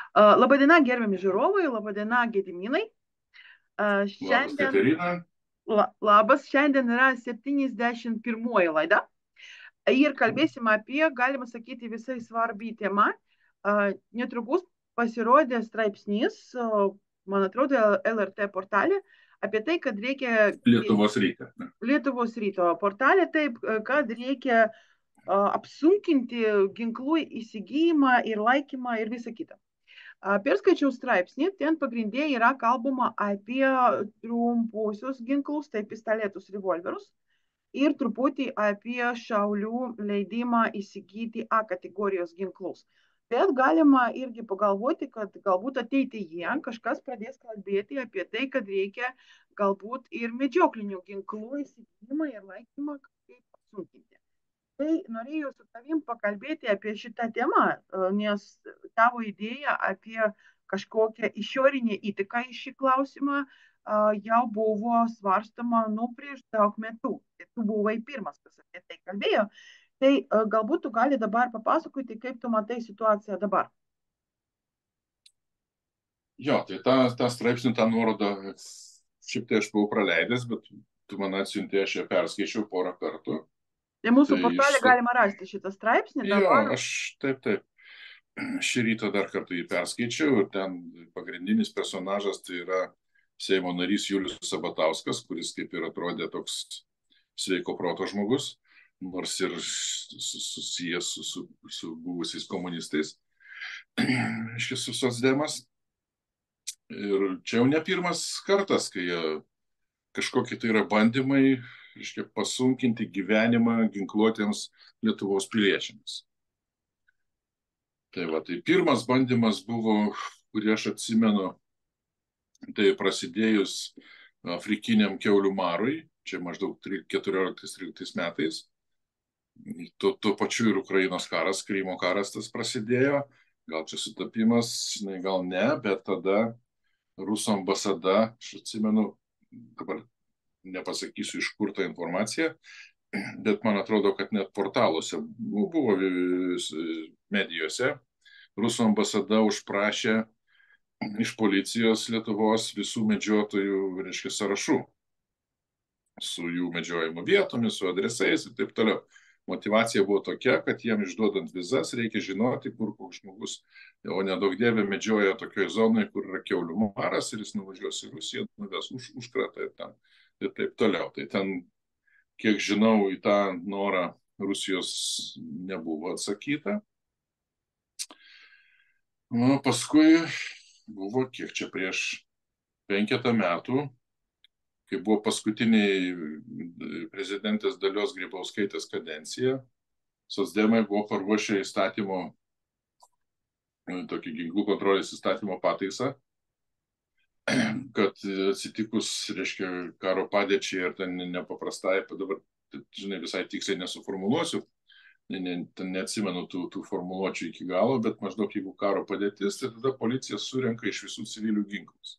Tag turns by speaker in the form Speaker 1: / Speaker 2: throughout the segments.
Speaker 1: Labadiena, gerbiami žiūrovai, labadiena, Gediminai.
Speaker 2: Labas,
Speaker 1: Šiandien,
Speaker 2: Katerina.
Speaker 1: labas, šiandien yra 71 laida ir kalbėsime apie, galima sakyti, visai svarbį temą. Netrukus pasirodė straipsnis, man atrodo, LRT portale apie tai, kad reikia
Speaker 2: Lietuvos ryte.
Speaker 1: Lietuvos ryto portale, taip, kad reikia apsunkinti ginklų įsigijimą ir laikymą ir visą kitą. Perskaičiau straipsnį, ten pagrindė yra kalbama apie trumpuosius ginklus, tai pistoletus, revolverus ir truputį apie šaulių leidimą įsigyti A kategorijos ginklus. Bet galima irgi pagalvoti, kad galbūt ateityje kažkas pradės kalbėti apie tai, kad reikia galbūt ir medžioklinių ginklų įsigijimą ir laikymą kaip apsunkinti. Tai norėjau su tavim pakalbėti apie šitą temą, nes tavo idėja apie kažkokią išorinę įtaką į šį klausimą jau buvo svarstama prieš daug metų. Tai tu buvai pirmas, kas apie tai kalbėjo. Tai galbūt tu gali dabar papasakoti, kaip tu matai situaciją dabar.
Speaker 2: Jo, tai tą straipsnį, tą nuorodą, šiaip tai aš buvau praleidęs, bet tu man atsiuntė, aš ją perskaičiau porą kartų.
Speaker 1: Tai mūsų
Speaker 2: Tai
Speaker 1: portale galima rasti šitą straipsnį
Speaker 2: Jo,
Speaker 1: dabar.
Speaker 2: aš taip. Šį rytą dar kartą jį perskaičiau ir ten pagrindinis personažas tai yra Seimo narys Julius Sabatauskas, kuris kaip ir atrodė toks sveiko proto žmogus, nors ir susijęs su buvusiais komunistais, aiškiai su socdemas. Ir čia jau ne pirmas kartas, kai kažkokie tai yra bandymai, aiškiai, pasunkinti gyvenimą ginkluotiems Lietuvos piliečiams. Tai pirmas bandymas buvo, kurį aš atsimenu, tai prasidėjus afrikiniam kiaulių marui, čia maždaug 14-13 metais. Tuo pačiu ir Ukrainos karas, Krymo karas tas prasidėjo. Gal čia sutapimas, gal ne, bet tada Rusų ambasada, aš atsimenu, dabar nepasakysiu iš kur ta informacija, bet man atrodo, kad net portaluose buvo medijose, Rusų ambasada užprašė iš policijos Lietuvos visų medžiotojų, reiškia, sąrašų su jų medžiojimo vietomis, su adresais ir taip toliau. Motivacija buvo tokia, kad jiem išduodant vizas reikia žinoti, kur koks žmogus, o nedaug dievė medžioja tokioje zonoje, kur yra kiaulių maras ir jis nuvažiuos į Rusiją, nuves užkratą ir taip toliau. Tai ten, kiek žinau, į tą norą Rusijos nebuvo atsakyta. Paskui buvo, kiek čia prieš 5 metų, kai buvo paskutiniai prezidentės Dalios Grybauskaitės kadencija, socdemai buvo paruošę įstatymo, tokį ginklų kontrolės įstatymo pataisą, kad atsitikus, reiškia, karo padėčiai ir ten nepaprastai, dabar, žinai, visai tiksliai nesuformuluosiu, neatsimenu tų formuluočių iki galo, bet maždaug jeigu karo padėtis, tai tada policija surenka iš visų civilių ginklus.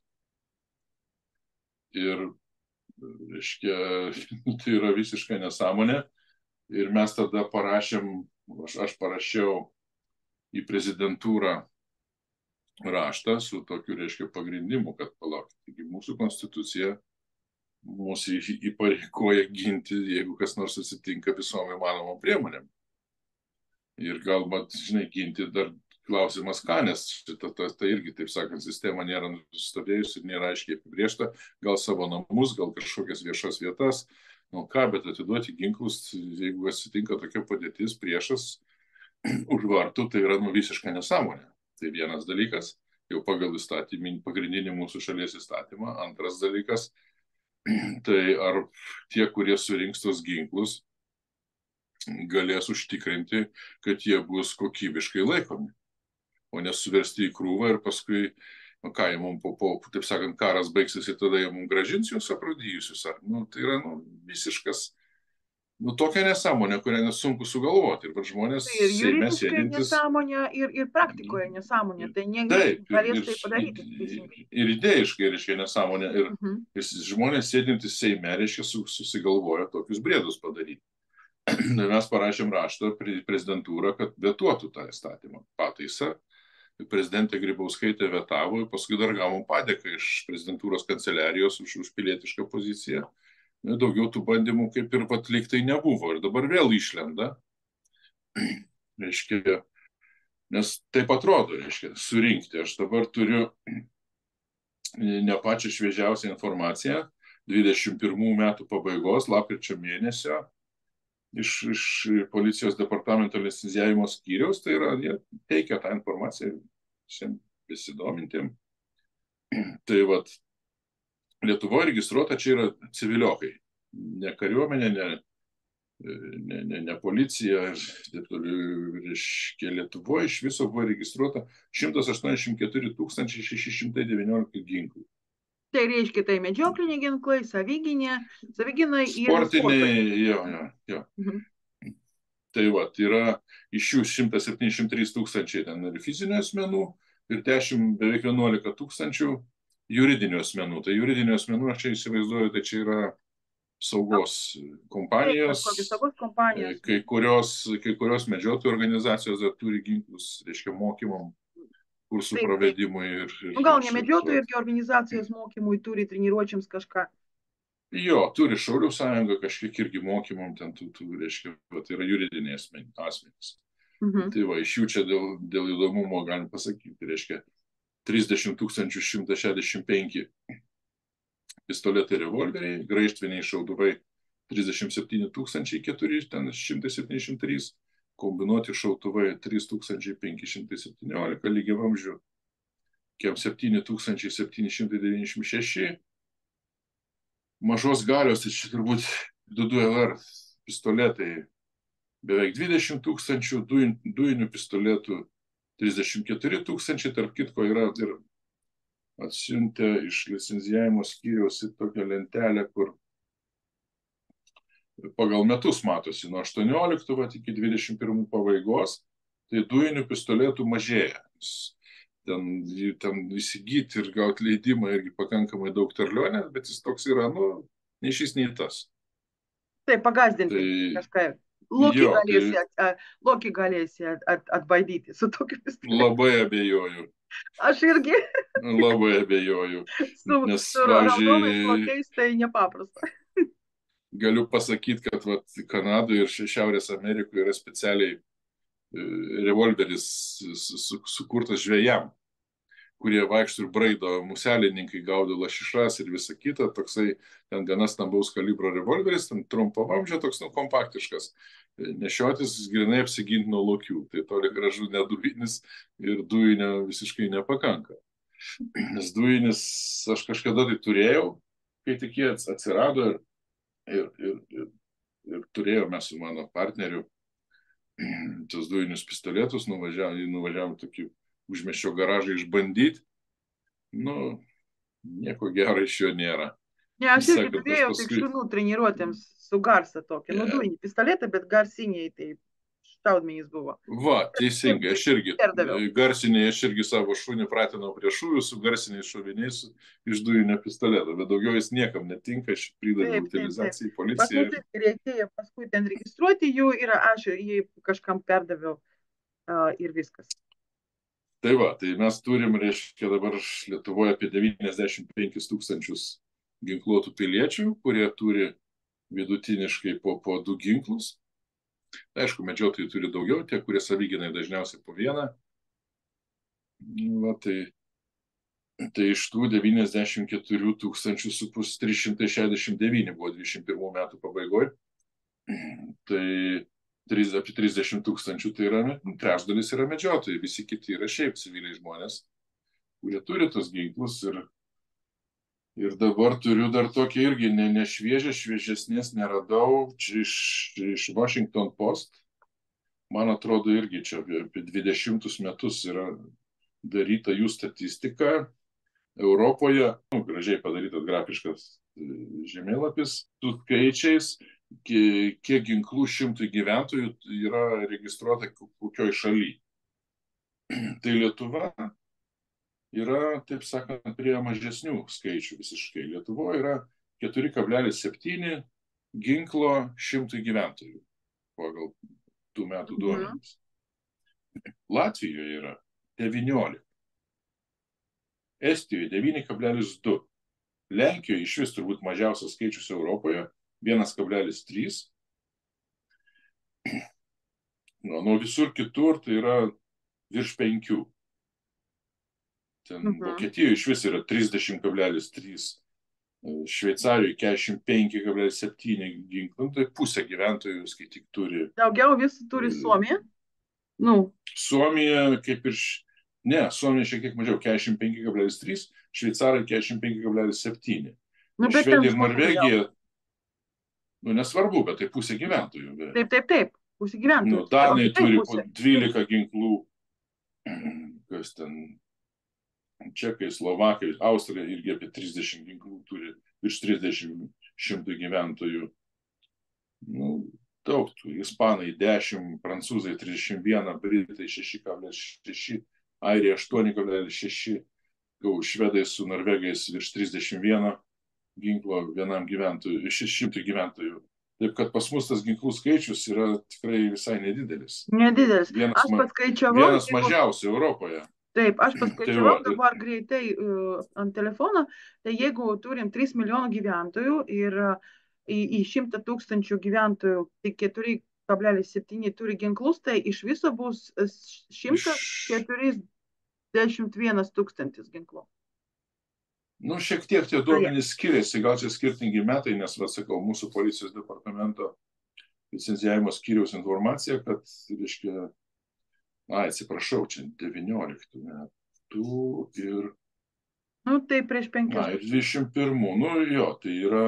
Speaker 2: Ir, reiškia, tai yra visiškai nesąmonė. Ir mes tada parašėm, aš parašiau į prezidentūrą raštą su tokiu, reiškia, pagrindimu, kad palaukite, taigi mūsų konstitucija mūsų įpareigoja ginti, jeigu kas nors atsitinka, visom įmanomom priemonėm. Ir galbūt, žinai, ginti dar klausimas ką, nes tai irgi, taip sakant, sistema nėra nusistovėjusi ir nėra aiškiai apibriešta, gal savo namus, gal kažkokias viešas vietas, bet atiduoti ginklus, jeigu atsitinka tokia padėtis, priešas už vartų, tai yra visiška nesąmonė. Tai vienas dalykas, jau pagal pagrindinį mūsų šalies įstatymą. Antras dalykas, tai ar tie, kurie surinks tos ginklus, galės užtikrinti, kad jie bus kokybiškai laikomi, o nesuversti į krūvą ir paskui, ką jie mums taip sakant, karas baigsis ir tada jie mums grąžins juos aprūdijusius. Tai yra visiškas, tokia nesąmonė, kurią nesunku sugalvoti. Ir žmonės
Speaker 1: Tai ir
Speaker 2: Seime
Speaker 1: juridiškai
Speaker 2: sėdintis
Speaker 1: nesąmonė, ir praktikoje nesąmonė. Tai
Speaker 2: taip,
Speaker 1: galės tai padaryti teisingai.
Speaker 2: ir idėjiškai, reiškia, nesąmonė. Ir žmonės sėdintis Seime, reiškia, susigalvoja tokius briedus padaryti. Mes parašėm raštą prezidentūrą, kad vetuotų tą įstatymą pataisą. prezidentė Grybauskaitė vetavo, paskui dar gavom padėką iš prezidentūros kanceliarijos už pilietišką poziciją. Daugiau tų bandymų kaip ir atliktai nebuvo ir dabar vėl išlenda. Reiškia, nes taip atrodo, reiškia, surinkti. Aš dabar turiu ne pačią šviežiausią informaciją, 21 metų pabaigos, lapkričio mėnesio, iš policijos departamento licencijavimo skyriaus, tai yra, jie teikia tą informaciją visiems besidomintiem. Tai vat, Lietuvoje registruota čia yra civiliokai, ne kariuomenė, ne policija, ir taip toliau, reiškia, Lietuvoje iš viso buvo registruota 184 619 ginklų.
Speaker 1: Tai reiškia, tai medžiokliniai ginklai, saviginai ir
Speaker 2: sportiniai, jo. Tai va, yra iš jų 173 tūkstančiai ten ir fizinių asmenų ir beveik 11 tūkstančių juridinių asmenų. Tai juridinių asmenų, aš čia įsivaizduoju, tai čia yra saugos kompanijos, kai kurios medžiotojų organizacijos dar turi ginklus, reiškia, mokymam, kursų pravedimui.
Speaker 1: Gal ne medžiotojų irgi organizacijos mokymui turi, treniruočiams kažką?
Speaker 2: Jo, turi Šaulių sąjunga kažkiek irgi mokymam, ten reiškia, tai yra juridiniai asmenys. Tai va, iš jų čia dėl įdomumo galim pasakyti, reiškia, 30 165 pistoletai revolveriai, graižtviniai šautuvai 37 473, kombinuoti šautuvai 3517, lygiavamzdžių 7796, mažos galios, tai čia turbūt 22LR pistoletai beveik 20 000, dujinių pistoletų 34 000, tarp kitko yra ir atsiuntę iš licencijavimo skyriaus į tokią lentelę, kur pagal metus matosi, nuo 18 iki 21 pabaigos, tai dujinių pistoletų mažėja. Ten įsigyti ir gauti leidimą irgi pakankamai daug terlionės, bet jis toks yra, nei šis, nei tas.
Speaker 1: Tai pagazdinti kažką. Lokį galėsi atbaidyti su tokiu pistoletu.
Speaker 2: Labai abejoju.
Speaker 1: Aš irgi.
Speaker 2: Labai abejoju.
Speaker 1: Su raudonais lokiais tai nepaprasta.
Speaker 2: Galiu pasakyti, kad Kanadoje ir Šiaurės Amerikoje yra specialiai revolveris sukurtas žvejam, kurie vaikšto ir braido, muselininkai gaudo lašišas ir visa kita, toksai ten gana stambaus kalibro revolveris, ten trumpo vamzdžio, toks kompaktiškas, nešiotis grinai apsiginti nuo lokių, tai toli gražu nedujinis ir dujinio visiškai nepakanka. Nes dujinis aš kažkada tai turėjau, kai tik jie atsirado ir turėjome su mano partneriu tos dujinius pistoletus, nuvažiavom tokį užmiesčio garažą išbandyti. Nieko gero iš jo nėra.
Speaker 1: Ne, aš irgi turėjau tik šunų treniruotėms su garsa tokia. Dujinį pistoletą, bet garsiniai tai šaudmenys buvo.
Speaker 2: Va, teisingai, aš irgi savo šunį pratinau prie šūvių su garsiniais šoviniais iš dujinio pistoleto, bet daugiau jis niekam netinka, aš pridaviau utilizacijai policijai.
Speaker 1: Reikėjo paskui ten registruoti jų ir aš jį kažkam perdaviau ir viskas.
Speaker 2: Tai va, tai mes turim, reiškia, dabar Lietuvoje apie 95 000 ginkluotų piliečių, kurie turi vidutiniškai po 2 ginklus. Aišku, medžiotojai turi daugiau, tie, kurie savigynai dažniausiai po vieną. Va, tai iš tų 94 369 buvo 21 metų pabaigoje. Tai apie 30 000, tai yra trečdalis yra medžiotojai, visi kiti yra šiaip civiliai žmonės, kurie turi tos ginklus. Ir dabar turiu dar tokia irgi šviežesnės neradau, čia iš Washington Post. Man atrodo irgi čia apie 20 metus yra daryta jų statistika. Europoje, gražiai padarytas grafiškas žemėlapis su skaičiais, kiek ginklų 100 gyventojų yra registruota kokioj šaly. Tai Lietuva yra, taip sakant, prie mažesnių skaičių visiškai. Lietuvoje yra 4,7 ginklo 100 gyventojų pagal tų metų duomenys. Latvijoje yra 19. Estijoje 9,2. Lenkijoje iš vis turbūt mažiausias skaičius Europoje 1,3. Nuo visur kitur tai yra virš 5. Ten Vokietijoje iš vis yra 30,3. Šveicarijoje 45,7 ginklų, tai pusė gyventojų skaityk turi.
Speaker 1: Daugiau vis turi Suomija? Nu.
Speaker 2: Suomija kaip ir, Suomija šiek tiek mažiau, 45,3, Šveicarai 45,7. Švedija ir Norvegija, nesvarbu, bet tai pusė gyventojų.
Speaker 1: Taip, pusė gyventojų.
Speaker 2: Danai turi po 12 ginklų, kas ten, Čekai, Slovakai, Austrija irgi apie 30 ginklų turi, virš 30 gyventojų. Daug tų. Ispanai 10, prancūzai 31, britai 6,6, Airija 8,6, švedai su norvegais virš 31 ginklo vienam gyventojui, 600 gyventojų. Taip kad pas mus tas ginklų skaičius yra tikrai visai nedidelis.
Speaker 1: Nedidelis. Aš paskaičiavau.
Speaker 2: Vienas mažiausių Europoje.
Speaker 1: Taip, aš paskaičiavau dabar greitai ant telefono, tai jeigu turim 3 milijonų gyventojų ir į 100 tūkstančių gyventojų tik 4,7 turi ginklus, tai iš viso bus 141 tūkstantis ginklų.
Speaker 2: Šiek tiek tie duomenys skiriasi, gal čia skirtingi metai, nes, sakau, mūsų policijos departamento licencijavimo skyriaus informacija, kad, reiškia, atsiprašau, čia 19 metų ir...
Speaker 1: tai prieš 5 metų.
Speaker 2: Ir 21, tai yra...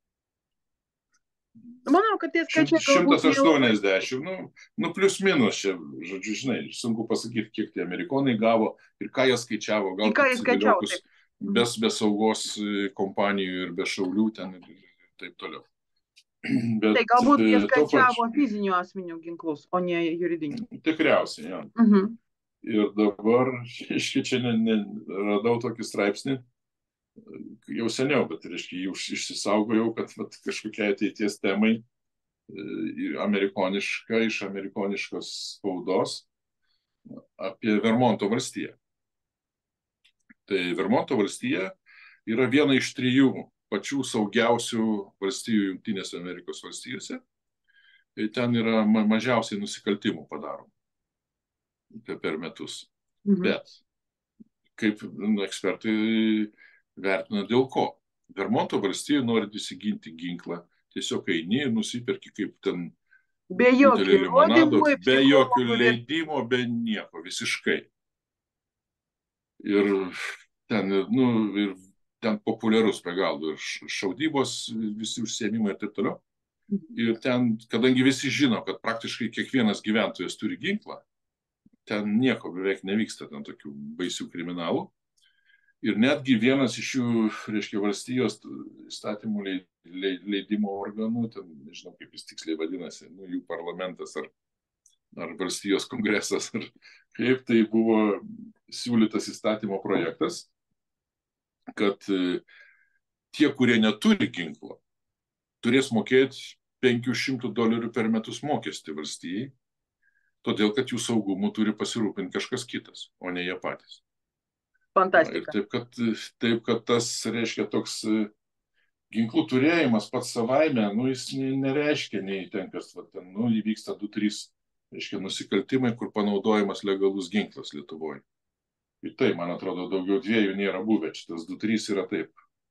Speaker 1: Manau, kad tie skaičiai...
Speaker 2: 180, plius minus čia, žodžiu, žinai, sunku pasakyti, kiek tie amerikonai gavo ir ką jie skaičiavo, gal civiliokus be saugos kompanijų ir be šaulių ten ir taip toliau.
Speaker 1: Bet, tai galbūt jie skaičiavo fizinių asmenių ginklus, o ne juridinių.
Speaker 2: Tikriausiai, jo. Ir dabar, reiškia, čia radau tokį straipsnį, jau seniau, bet, reiškia, jį išsisaugojau, kad kažkokia ateities temai iš amerikoniškos spaudos apie Vermonto valstiją. Tai Vermonto valstija yra viena iš 3 pačių saugiausių valstijų Jungtinėse Amerikos valstijose. Ten yra mažiausiai nusikaltimų padaroma per metus. Bet kaip ekspertai vertina dėl ko? Vermonto valstijoje norint įsiginti ginklą, tiesiog eini ir nusiperki kaip ten
Speaker 1: be jokių
Speaker 2: limonado, be jokių leidimo, be nieko, visiškai. Ir ten populiarus be galo, ir šaudybos, visi užsiėmimai ir taip toliau. Ir ten, kadangi visi žino, kad praktiškai kiekvienas gyventojas turi ginklą, ten nieko beveik nevyksta, ten tokių baisių kriminalų. Ir netgi vienas iš jų, reiškia, valstijos įstatymų leidimo organų, ten, nežinau, kaip jis tiksliai vadinasi, jų parlamentas ar valstijos kongresas, ar kaip, tai buvo siūlytas įstatymo projektas, kad tie, kurie neturi ginklo, turės mokėti $500 per metus mokestį valstijai, todėl kad jų saugumu turi pasirūpinti kažkas kitas, o ne jie patys.
Speaker 1: Fantastika.
Speaker 2: Ir taip, kad tas, reiškia, toks ginklų turėjimas pats savaime, jis nereiškia, nei ten, kas įvyksta 2-3, reiškia, nusikaltimai, kur panaudojamas legalus ginklas Lietuvoje. Ir tai, man atrodo, daugiau 2 nėra buvę, šitas 2-3 yra taip.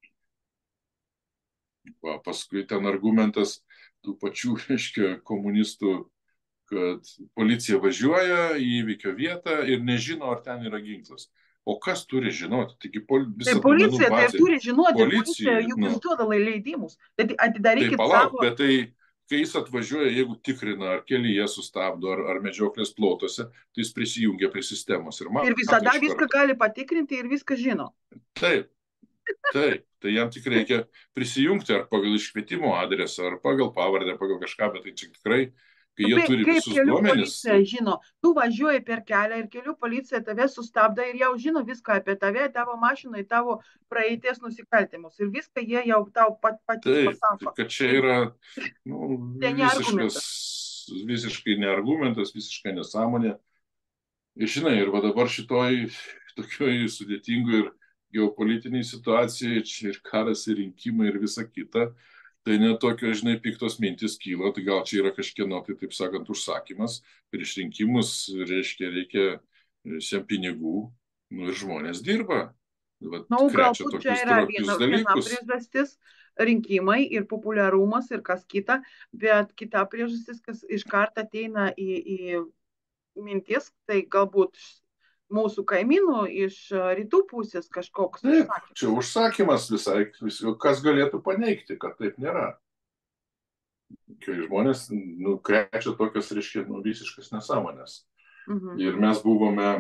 Speaker 2: Paskui ten argumentas tų pačių, reiškia, komunistų, kad policija važiuoja į įvykio vietą ir nežino, ar ten yra ginklas. O kas turi žinoti? Taigi
Speaker 1: policija tai turi žinoti, policija juk išduoda leidimus. Tai atidarykit
Speaker 2: savo... Bet tai, kai jis atvažiuoja, jeigu tikrina, ar kelyje sustabdo, ar medžioklės plotuose, tai jis prisijungia prie sistemos.
Speaker 1: Ir visada viską gali patikrinti ir viską žino.
Speaker 2: Taip. Tai jam tik reikia prisijungti ar pagal iškvietimo adresą, ar pagal pavardę, pagal kažką, bet tai čia tikrai, kai jie turi visus duomenis.
Speaker 1: Policija žino, tu važiuoji per kelią ir kelių policija tave sustabdo ir jau žino viską apie tave, tavo mašiną, tavo praeities nusikaltimus. Ir viską jie jau tau patys pasako.
Speaker 2: Taip, kad čia yra visiškai ne argumentas, visiškai nesąmonė. Ir žinai, ir va dabar šitoj tokioj sudėtingoj ir geopolitiniai situacijai, čia ir karas, ir rinkimai, ir visa kita, tai net tokio, žinai, piktos mintis kyla, tai gal čia yra kažkieno, tai taip sakant, užsakymas, prieš rinkimus, reiškia, reikia visiems pinigų, nu ir žmonės dirba, vat,
Speaker 1: Na,
Speaker 2: krečia
Speaker 1: galbūt čia
Speaker 2: tokius
Speaker 1: yra
Speaker 2: trapius
Speaker 1: viena
Speaker 2: dalykus.
Speaker 1: priežastis - rinkimai ir populiarumas ir kas kita, bet kita priežastis, kas iš karto ateina į mintis, tai galbūt mūsų kaimynų iš rytų pusės kažkoks
Speaker 2: Taip, čia
Speaker 1: užsakymas.
Speaker 2: užsakymas visai, kas galėtų paneigti, kad taip nėra. Kai žmonės krečia tokias, reiškia, visiškas nesąmonės.
Speaker 1: Mhm.
Speaker 2: Ir mes buvome,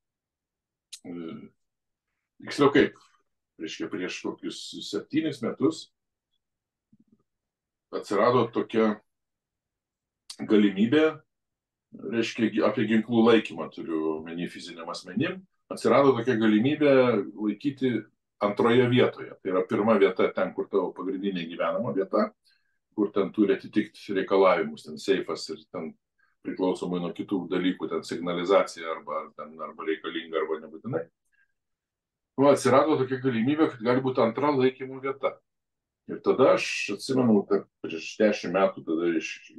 Speaker 2: tiksliau kaip, reiškia, prieš kokius 7 metus atsirado tokia galimybė, reiškia, apie ginklų laikymą turiu omeny fiziniam asmenim, atsirado tokia galimybė laikyti antroje vietoje. Tai yra pirma vieta ten, kur tavo pagrindinė gyvenama vieta, kur ten turi atitikti reikalavimus, ten seifas ir ten priklausomai nuo kitų dalykų, ten signalizacija arba reikalinga, arba nebūtinai. Nu, atsirado tokia galimybė, kad gali būti antra laikymų vieta. Ir tada aš atsimenu, kad prieš 10 metų tada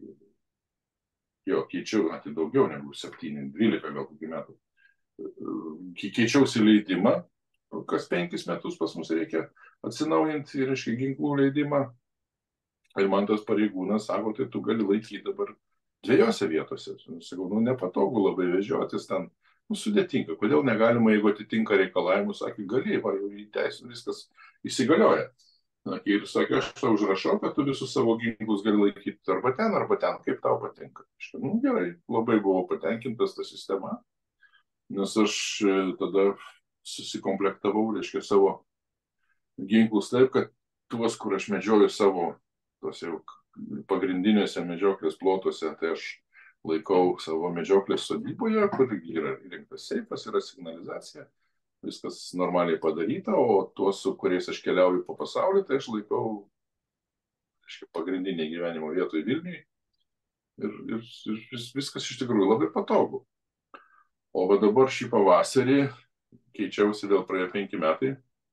Speaker 2: keičiau, tai daugiau negu 7, 12 gal kokių metų. Keičiausi leidimą, kas 5 metus pas mus reikia atsinaujinti, reiškia, ginklų leidimą. Ir man tas pareigūnas sako, tai tu gali laikyti dabar 2 vietose. Sakau, nepatogu labai vežiotis ten, sudėtinga. Kodėl negalima, jeigu atitinka reikalavimus, sakė, gali, va, jau į teisę viskas įsigalioja. Ir sakė, aš tau užrašau, kad tu visus savo ginklus gali laikyti arba ten, kaip tau patinka. Gerai, labai buvau patenkintas tą sistemą, nes aš tada susikomplektavau, reiškia, savo ginklus taip, kad tuos, kur aš medžioju savo tos jau pagrindiniuose medžioklės plotuose, tai aš laikau savo medžioklės sodyboje, kur yra įrengtas seifas, yra signalizacija, viskas normaliai padaryta, o tuos, su kuriais aš keliauju po pasaulį, tai aš laikau, reiškia, pagrindinė gyvenimo vietoje Vilniuje ir viskas iš tikrųjų labai patogu. O va dabar šį pavasarį keičiausi, vėl praėjo 5 metai,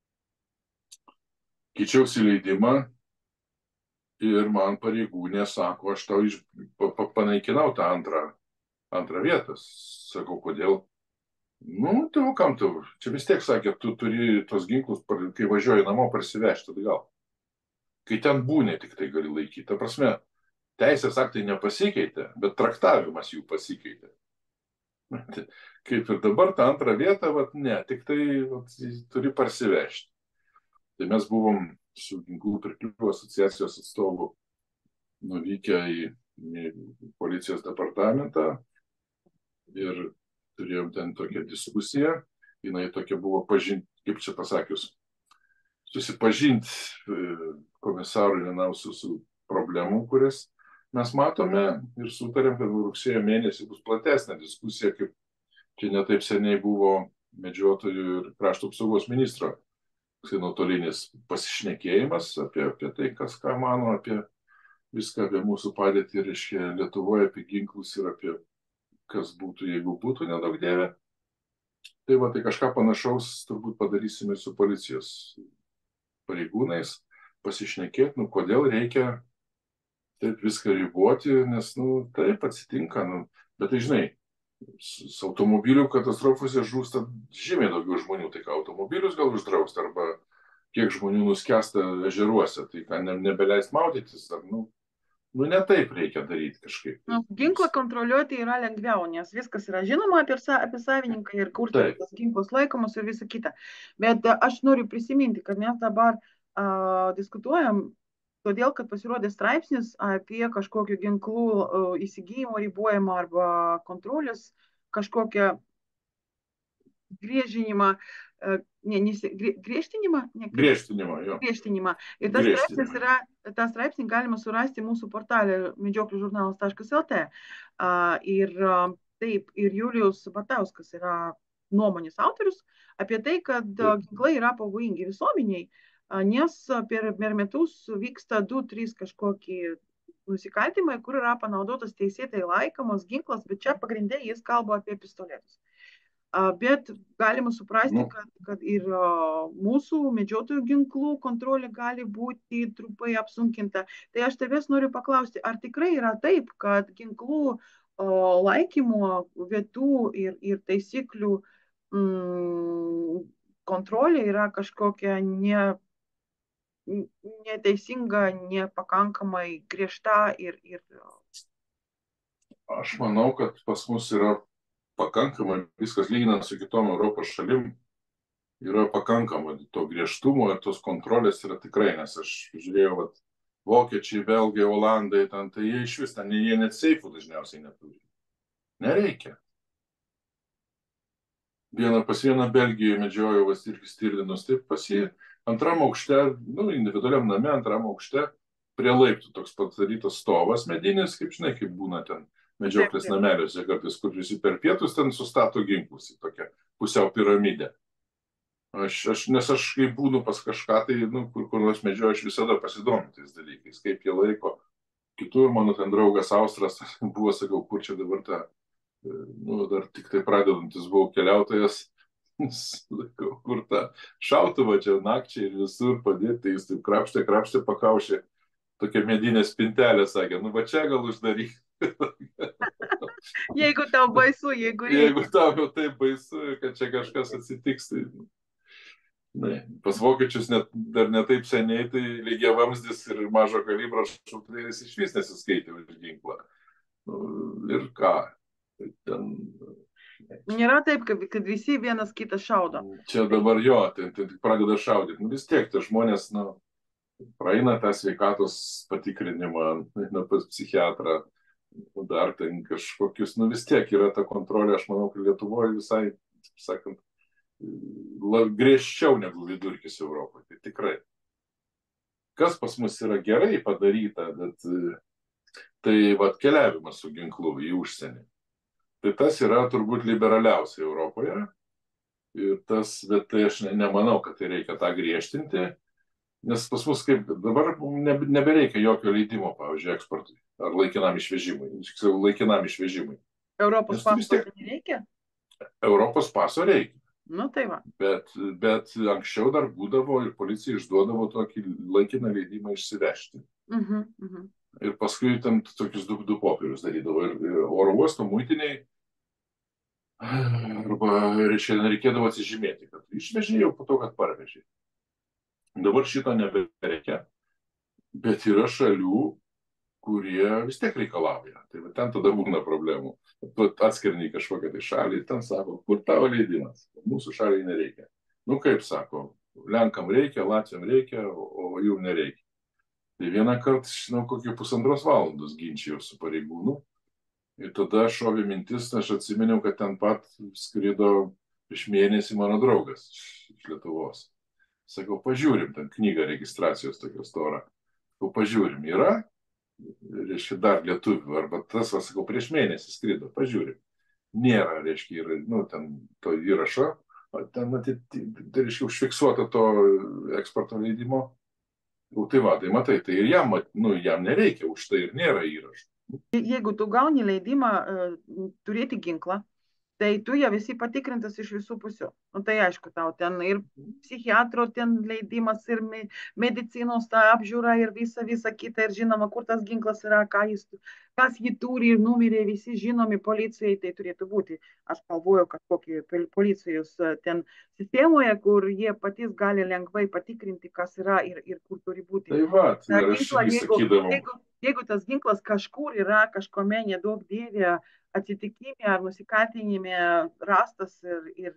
Speaker 2: keičiausi leidimą. Ir man pareigūnė sako, aš tau panaikinau tą antrą vietą. Sakau, kodėl? Tai kam tu? Čia vis tiek sakė, tu turi tos ginklus, kai važiuoji namo, parsivežti atgal. Kai ten būni, tik tai gali laikyti. Ta prasme, teisės aktai nepasikeitė, bet traktavimas jų pasikeitė. Kaip ir dabar tą antrą vietą, ne, tik tai turi parsivežti. Tai mes buvom su ginklų pirklių asociacijos atstovų nuvykę į policijos departamentą ir turėjom ten tokią diskusiją. Jinai tokia buvo kaip čia pasakius, susipažinti komisarui vienam su problemų, kurias mes matome ir sutarėm, kad rugsėjo mėnesį bus platesnė diskusija, kaip čia netaip seniai buvo medžiotojų ir krašto apsaugos ministro nuotolinis pasišnekėjimas apie tai, kas ką mano, apie viską, apie mūsų padėtį, reiškia, Lietuvoje, apie ginklus ir apie kas būtų, jeigu būtų, nedaug dieve. Tai va, tai kažką panašaus turbūt padarysime su policijos pareigūnais, pasišnekėti, kodėl reikia taip viską riboti, nes, taip atsitinka, bet tai žinai, su automobilių katastrofose žūsta žymiai daugiau žmonių, tai ką automobilius gal uždrausti, arba kiek žmonių nuskęsta ežeruose, tai ką nebeleist maudytis, ar ne taip reikia daryti kažkaip.
Speaker 1: Ginklą kontroliuoti yra lengviau, nes viskas yra žinoma apie savininką ir kur tas ginklas laikomas ir visa kita. Bet aš noriu prisiminti, kad mes dabar diskutuojam, todėl, kad pasirodė straipsnis apie kažkokių ginklų įsigijimo ribojimą arba kontrolės kažkokią griežinimą, griežtinimą?
Speaker 2: Griežtinimą, jo.
Speaker 1: Griežtinimą. Ir tą straipsnį galima surasti mūsų portale medžiokližurnalas.lt. Ir taip, ir Julijus Batauskas yra nuomonės autorius apie tai, kad ginklai yra pavojingi visuomeniai, nes per metus vyksta 2-3 kažkokie nusikaltimai, kur yra panaudotas teisėtai laikomas ginklas, bet čia pagrindė jis kalba apie pistoletus. Bet galima suprasti,
Speaker 2: Nu,
Speaker 1: kad ir mūsų medžiotojų ginklų kontrolė gali būti trumpai apsunkinta. Tai aš tavęs noriu paklausti, ar tikrai yra taip, kad ginklų laikymo vietų ir taisyklių kontrolė yra kažkokia neteisinga, nepakankamai griežta ir
Speaker 2: aš manau, kad pas mus yra pakankamai viskas lyginant su kitom Europos šalim, yra pakankamai to griežtumo ir tos kontrolės yra tikrai, nes aš žiūrėjau, vat, vokiečiai, belgai, olandai, ten, tai jie iš vis, ten jie net seifų dažniausiai neturi. Nereikia. Pas vieną Belgijoje medžiojo vas irgi stirlinus, taip pas jį antram aukšte, nu, individualiam name, antram aukšte, prie laiptų toks padarytas stovas medinis, kaip žinai, kaip būna ten
Speaker 1: taip,
Speaker 2: medžioklės
Speaker 1: taip.
Speaker 2: nameliuose, kartais, kur visi per pietus ten sustato ginklus į tokią pusiau piramidę. Nes aš kai būnu pas kažką, tai, nu, kur nors medžioju, aš visada pasidomiu tais dalykais, kaip jie laiko. Kitur mano ten draugas Austras buvo, sakau, kur čia dabar ta, nu, dar tik tai pradedantis buvau keliautojas, sakau, kur tą šautuvą čia nakčiai ir visur padėti, tai jis taip krapštė, pakaušė, tokia medinė spintelė, sakė, nu, va čia gal uždaryk.
Speaker 1: Jeigu tau baisu, jeigu reikia.
Speaker 2: Jeigu tau jau taip baisu, kad čia kažkas atsitiks, tai... Ne, pas vokiečius dar netaip seniai, tai lygia vamzdis ir mažo kalibro šautuvėlis iš vis nesiskaitė už ginklą. Nu, ir ką? Tai ten...
Speaker 1: Nėra taip, kad visi vienas kitą šaudo.
Speaker 2: Čia dabar jo, tai pradeda šaudyti. Nu, vis tiek, tai žmonės, nu, praeina tą sveikatos patikrinimą, eina pas psichiatrą, dar ten kažkokius, nu, vis tiek yra ta kontrolė, aš manau, kad Lietuvoje visai, sakant, griežčiau negu vidurkis Europoje, tai tikrai. Kas pas mus yra gerai padaryta, bet tai vat keliavimas su ginklu į užsienį. Tai tas yra turbūt liberaliausia Europoje. Ir tas, bet tai aš nemanau, kad tai reikia tą griežtinti, nes pas mus kaip dabar nebereikia jokio leidimo, pavyzdžiui, eksportui ar laikinam išvežimui. Laikinam išvežimui.
Speaker 1: Europos paso nereikia?
Speaker 2: Europos paso reikia.
Speaker 1: Nu, tai va.
Speaker 2: Bet anksčiau dar būdavo ir policija išduodavo tokį laikiną leidimą išsivežti. Ir paskui ten tokius du popierius darydavo. Ir oro uosto muitiniai, arba, reiškia, reikėdavo atsižymėti, kad išvežė jau po to, kad parvežė. Dabar šito nebereikia. Bet yra šalių, kurie vis tiek reikalauja. Tai va, ten tada būna problemų. Atskirni kažkokią tai šalį, ten sako, kur tavo leidimas? Mūsų šaliai nereikia. Nu kaip sako, Lenkam reikia, Latviam reikia, o jų nereikia. Tai vieną kartą, žinau, kokį 1,5 valandos ginčijau su pareigūnu. Ir tada šovė mintis, aš atsiminiau, kad ten pat skrido prieš mėnesį mano draugas iš Lietuvos. Sakau, pažiūrim, ten knygą registracijos tokios storą. Sakau, pažiūrim, yra? Reiškia, dar lietuvių, arba tas, sakau, prieš mėnesį skrido, pažiūrim. Nėra, reiškia, yra, nu, ten to įrašo, ten, tai, reiškia, užfiksuota to eksporto leidimo. Tai va, tai matai, tai ir jam, nu, jam nereikia, už tai ir nėra įrašo.
Speaker 1: Jeigu tu gauni leidimą turėti ginklą, tai tu jau esi patikrintas iš visų pusių. Nu, tai aišku, tau ten ir psichiatro ten leidimas, ir medicinos ta apžiūra, ir visa kita, ir žinoma, kur tas ginklas yra, kas jį turi, ir numeriai visi žinomi policijai, tai turėtų būti. Aš galvoju, kad kokį policijos ten sistemoje, kur jie patys gali lengvai patikrinti, kas yra ir kur turi būti.
Speaker 2: Tai va, tai
Speaker 1: ginklą, jeigu tas ginklas kažkur yra, kažkome nedaug dievė, atsitikime ar nusikaltinime rastas ir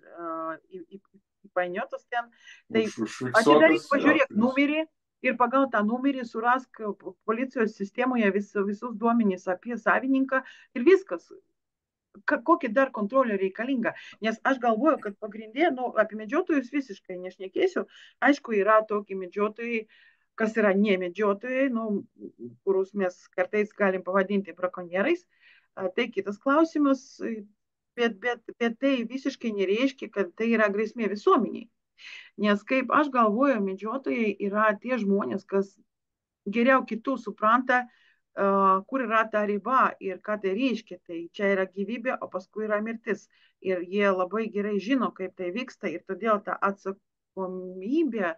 Speaker 1: įpainiotas ten, tai atidaryk, pažiūrėk numerį ir pagal tą numerį surask policijos sistemoje visus duomenys apie savininką ir viskas. Kokia dar kontrolė reikalinga? Nes aš galvoju, kad pagrindė, nu, apie medžiotojus visiškai nešnekėsiu. Aišku, yra tokie medžiotojai, kas yra ne medžiotojai, nu, kuriuos mes kartais galim pavadinti brakonierais. Tai kitas klausimas, bet tai visiškai nereiškia, kad tai yra grėsmė visuomeniai. Nes kaip aš galvoju, medžiotojai yra tie žmonės, kas geriau kitų supranta, kur yra ta riba ir ką tai reiškia. Tai čia yra gyvybė, o paskui yra mirtis. Ir jie labai gerai žino, kaip tai vyksta ir todėl ta atsakomybė,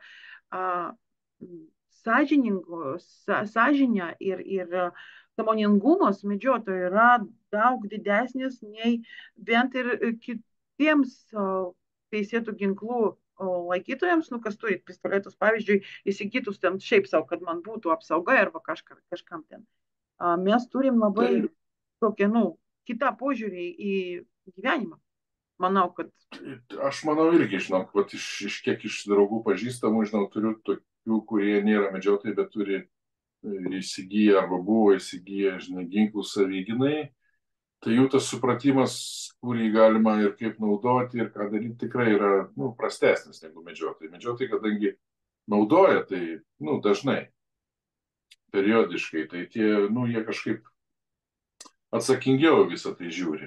Speaker 1: sąžinė ir sąmoningumas medžiotojų yra daug didesnis nei vien ir kitiems teisėtų ginklų laikytojams, kas turi pistoletus, pavyzdžiui, įsigytus ten šiaip savo, kad man būtų apsauga arba kažkam ten. Mes turim labai tokią, kitą požiūrį į gyvenimą. Manau, kad.
Speaker 2: Aš manau irgi, žinok, kiek iš draugų pažįstamų, žinau, turiu tokių, kurie nėra medžiotojai, bet turi įsigiję arba buvo įsigiję, žinai, ginklų savigynai. Tai jų tas supratimas, kurį galima ir kaip naudoti ir ką daryti, tikrai yra prastesnis negu medžiotojai. Medžiotojai, kadangi naudoja tai dažnai, periodiškai, tai jie kažkaip atsakingiau visą tai žiūri.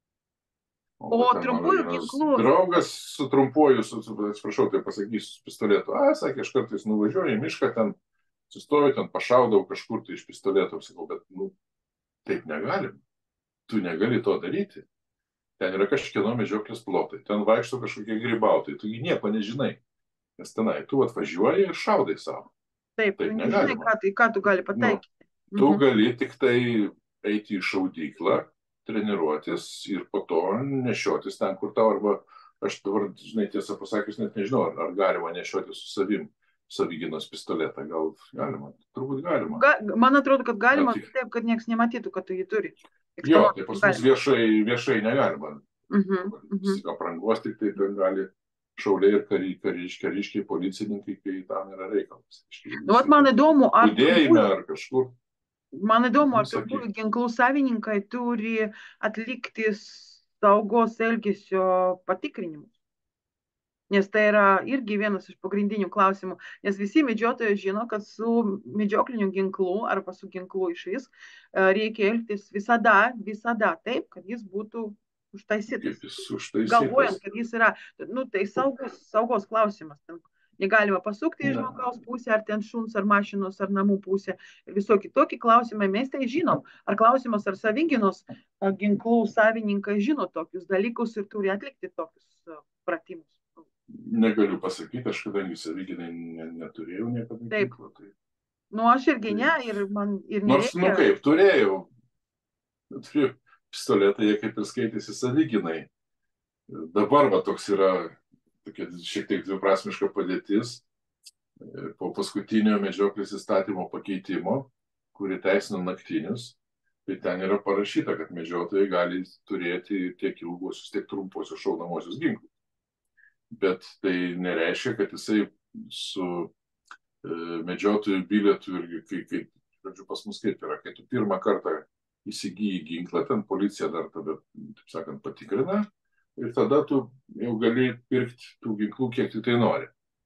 Speaker 1: O trumpųjų ginklų.
Speaker 2: Draugas su trumpuoju, atsiprašau, tai pasakysiu, pistoletu. Sakė, aš kartais nuvažiuoju į mišką, ten sustoju, ten pašaudau kažkur tai iš pistoleto, sakau, bet taip negalim. Tu negali to daryti. Ten yra kažkieno medžioklės plotai, ten vaikšto kažkokie grybautojai, tu nieko nežinai. Nes tenai tu atvažiuoji ir šaudai savo.
Speaker 1: Taip nežinai, ką tu gali pataikyti.
Speaker 2: Tu gali tik tai eiti į šaudyklą, treniruotis ir po to nešiotis ten, kur tau, arba aš dabar, žinai, tiesą pasakius, net nežinau, ar galima nešioti su savim savigynos pistoletą, gal galima, turbūt galima.
Speaker 1: Man atrodo, kad galima, taip, kad niekas nematytų, kad tu jį turi.
Speaker 2: Jo, tai pas mus viešai negalima. Aprangos tik tai gali šauliai ir kariškiai, policininkai, kai tam yra reikalas.
Speaker 1: Man įdomu,
Speaker 2: ar kažkur.
Speaker 1: Man įdomu, ar trumpųjų ginklų savininkai turi atlikti saugos elgesio patikrinimus. Nes tai yra irgi vienas iš pagrindinių klausimų. Nes visi medžiotojai žino, kad su medžiokliniu ginklu arba su ginklu išvis reikia elgtis visada taip, kad jis būtų užtaisytas. Galvojant, kad jis yra, tai saugos klausimas. Negalima pasukti į žmogaus pusę, ar ten šuns, ar mašinos, ar namų pusę. Visokie tokie klausimai mes tai žinom. Ar klausimas, ar savigynos ginklų savininkai žino tokius dalykus ir turi atlikti tokius pratimus.
Speaker 2: Negaliu pasakyti, aš kadangi savigynai neturėjau niekada ginklo.
Speaker 1: Tai... aš irgi ne, ir man ir
Speaker 2: nereikia. Nors, kaip, turėjau pistoletą, jie kaip ir skaitėsi savigynai. Dabar toks yra tokia šiek tiek dviprasmiška padėtis po paskutinio medžioklės įstatymo pakeitimo, kuri teisina naktinius. Tai ten yra parašyta, kad medžiotojai gali turėti tiek ilguosius, tiek trumpuosius šaunamosius ginklus. Bet tai nereiškia, kad jisai su medžiotojų bilietu irgi, žodžiu, pas mus kaip yra, kai tu pirmą kartą įsigyji ginklą, ten policija dar tada, taip sakant, patikrina ir tada tu jau gali pirkti tų ginklų, kiek tai nori.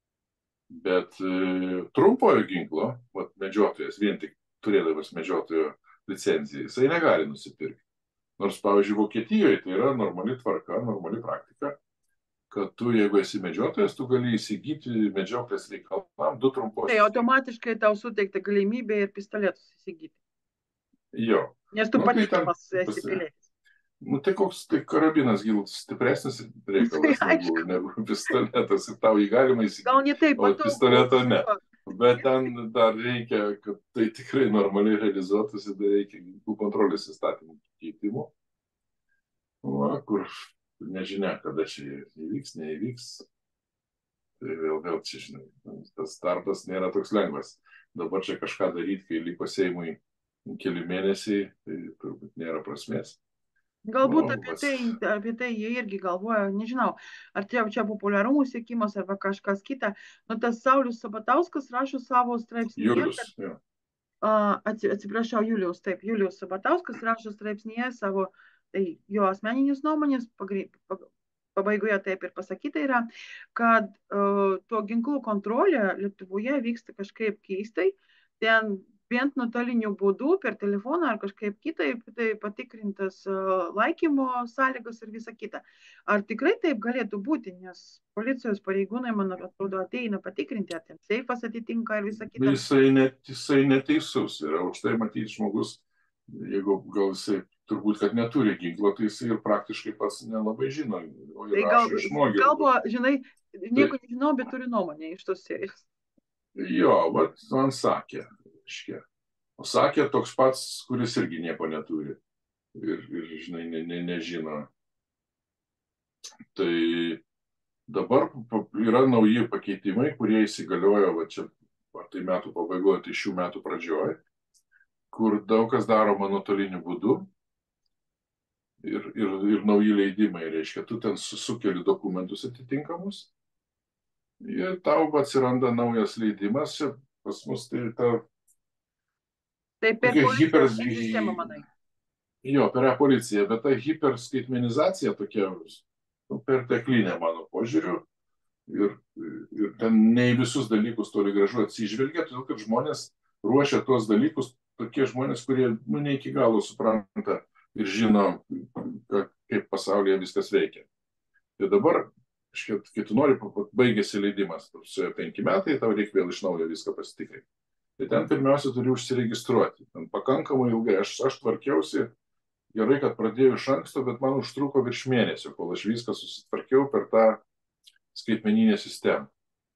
Speaker 2: Bet trumpojo ginklo, medžiotojas, vien tik turėdamas medžiotojo licenciją, jisai negali nusipirkti. Nors, pavyzdžiui, Vokietijoje tai yra normali tvarka, normali praktika, kad tu, jeigu esi medžiotojas, tu gali įsigyti medžioklės reikalam 2 trumposius.
Speaker 1: Tai automatiškai tau suteikta galimybė ir pistoletus įsigyti.
Speaker 2: Jo.
Speaker 1: Nes tu patikimas esi pilietis.
Speaker 2: Tai koks karabinas stipresnis reikalas negu pistoletas ir tau jį galima įsigyti.
Speaker 1: Gal ne taip,
Speaker 2: o pistoleto ne. Bet ten dar reikia, kad tai tikrai normaliai realizuotųsi, dar reikia ginklų kontrolės įstatymų keitimų. Kur nežinia, kada čia įvyks, neįvyks. Tai vėl čia, žinai, tas darbas nėra toks lengvas. Dabar čia kažką daryti, kai liko Seimui keli mėnesiai, tai turbūt nėra prasmės.
Speaker 1: Galbūt apie tai jie irgi galvoja, nežinau, ar čia populiarumų siekimas arba kažkas kita. Tas Saulius Sabatauskas rašo savo straipsnyje. Atsiprašau, Julius Sabatauskas rašo straipsnyje savo, tai jo asmeninis nuomonės, pabaigoje taip ir pasakyta yra, kad to ginklų kontrolė Lietuvoje vyksta kažkaip keistai. Ten bent nuotoliniu būdu per telefoną ar kažkaip kitaip tai patikrintas laikymo sąlygos ir visa kita. Ar tikrai taip galėtų būti, nes policijos pareigūnai, man atrodo, ateina patikrinti, ar ten seifas atitinka ir visa kita.
Speaker 2: Jisai neteisus yra, už tai matyti žmogus, jeigu gal jisai turbūt, kad neturi ginklo, tai jisai ir praktiškai pats nelabai žino, o ir rašo iš nuogirdų.
Speaker 1: Kalba, žinai, nieko nežinau, bet turi nuomonę iš tos serijos.
Speaker 2: Jo, vat man sakė, reiškia. O sakė toks pats, kuris irgi nieko neturi. Ir žinai, nežino. Tai dabar yra nauji pakeitimai, kurie įsigaliojo, va čia, ar tai metų pabaigoje, tai šių metų pradžioje, kur daug kas daroma nuotoliniu būdu. Ir nauji leidimai, reiškia, tu ten sukeli dokumentus atitinkamus. Ir tau atsiranda naujas leidimas, čia pas mus tai ta...
Speaker 1: Tai per policijos sistemą, manai?
Speaker 2: Jo, per policiją, bet ta hiperskaitmenizacija tokia perteklinė mano požiūriu ir ten ne į visus dalykus toli gražu atsižvelgia, todėl kad žmonės ruošia tuos dalykus, tokie žmonės, kurie ne iki galo supranta ir žino, kaip pasaulyje viskas veikia. Tai dabar, kai tu nori, baigėsi leidimas, su 5 metai, tau reikia vėl iš naujo viską pasitikrinti. Tai ten pirmiausia turi užsiregistruoti. Ten pakankamai ilgai, aš tvarkiausi, gerai, kad pradėjau iš anksto, bet man užtruko virš mėnesio, kol aš viską susitvarkiau per tą skaitmeninę sistemą.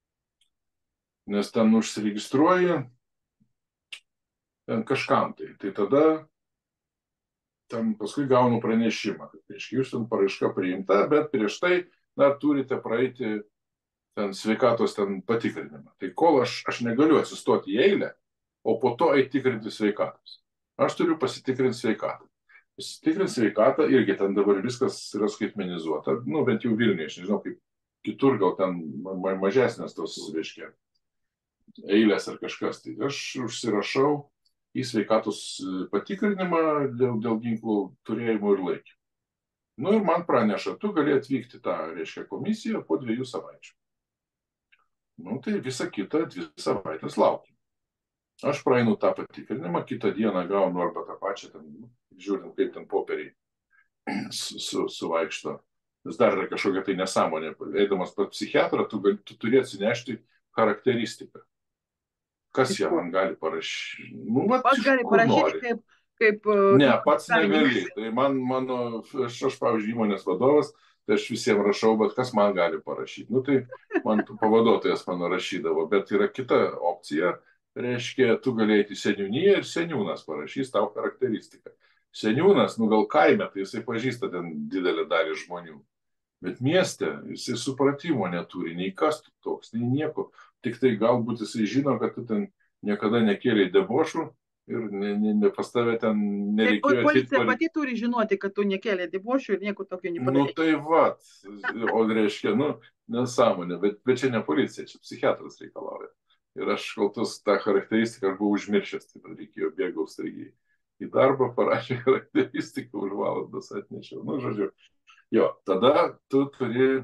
Speaker 2: Nes ten užsiregistruoji ten kažkam tai. Tai tada ten paskui gaunu pranešimą, kad jūs ten paraiška priimta, bet prieš tai dar turite praeiti ten sveikatos ten patikrinimą. Tai kol aš negaliu atsistoti į eilę, o po to eiti tikrinti sveikatos. Aš turiu pasitikrinti sveikatą. Pasitikrinti sveikatą, irgi ten dabar viskas yra skaitmenizuota, bent jau Vilniuje, aš nežinau, kaip kitur gal ten mažesnės tos, reiškia, eilės ar kažkas. Tai aš užsirašau į sveikatos patikrinimą dėl ginklų turėjimo ir laikymo. Ir man praneša, tu gali atvykti tą, reiškia, komisiją po 2 savaičių. Tai visa kita 2 savaitės laukiu. Aš praeinu tą patikrinimą, kitą dieną gaunu arba tą pačią, ten, žiūrint, kaip ten popieriai suvaikšto. Nes dar yra kažkokia tai nesąmonė. Eidamas pas psichiatrą, tu turi atsinešti charakteristiką. Kas ją man gali parašyti?
Speaker 1: Pats gali parašyti kaip...
Speaker 2: Ne, pats negali. Tai aš, pavyzdžiui, įmonės vadovas, tai aš visiems rašau, bet kas man gali parašyti? Tai man pavaduotojas mano rašydavo, bet yra kita opcija, reiškia, tu galėjai į seniūniją ir seniūnas parašys tau charakteristiką. Seniūnas, gal kaime, tai jisai pažįsta ten didelę dalį žmonių. Bet mieste jisai supratimo neturi, nei kas tu toks, nei nieko. Tik tai galbūt jisai žino, kad tu ten niekada nekėlei debošų ir pas tave ten nereikėjo...
Speaker 1: Policija pati turi žinoti, kad tu nekėlei debošų ir nieko tokio nepadarė.
Speaker 2: Tai vat, o reiškia, nesąmonė, bet čia ne policija, čia psichiatras reikalauja. Ir aš kol tą charakteristiką aš buvau užmiršęs, tai reikėjo bėgau staigiai į darbą, parašė charakteristiką, už valandas atnešiau. Žodžiu, jo, tada tu turi,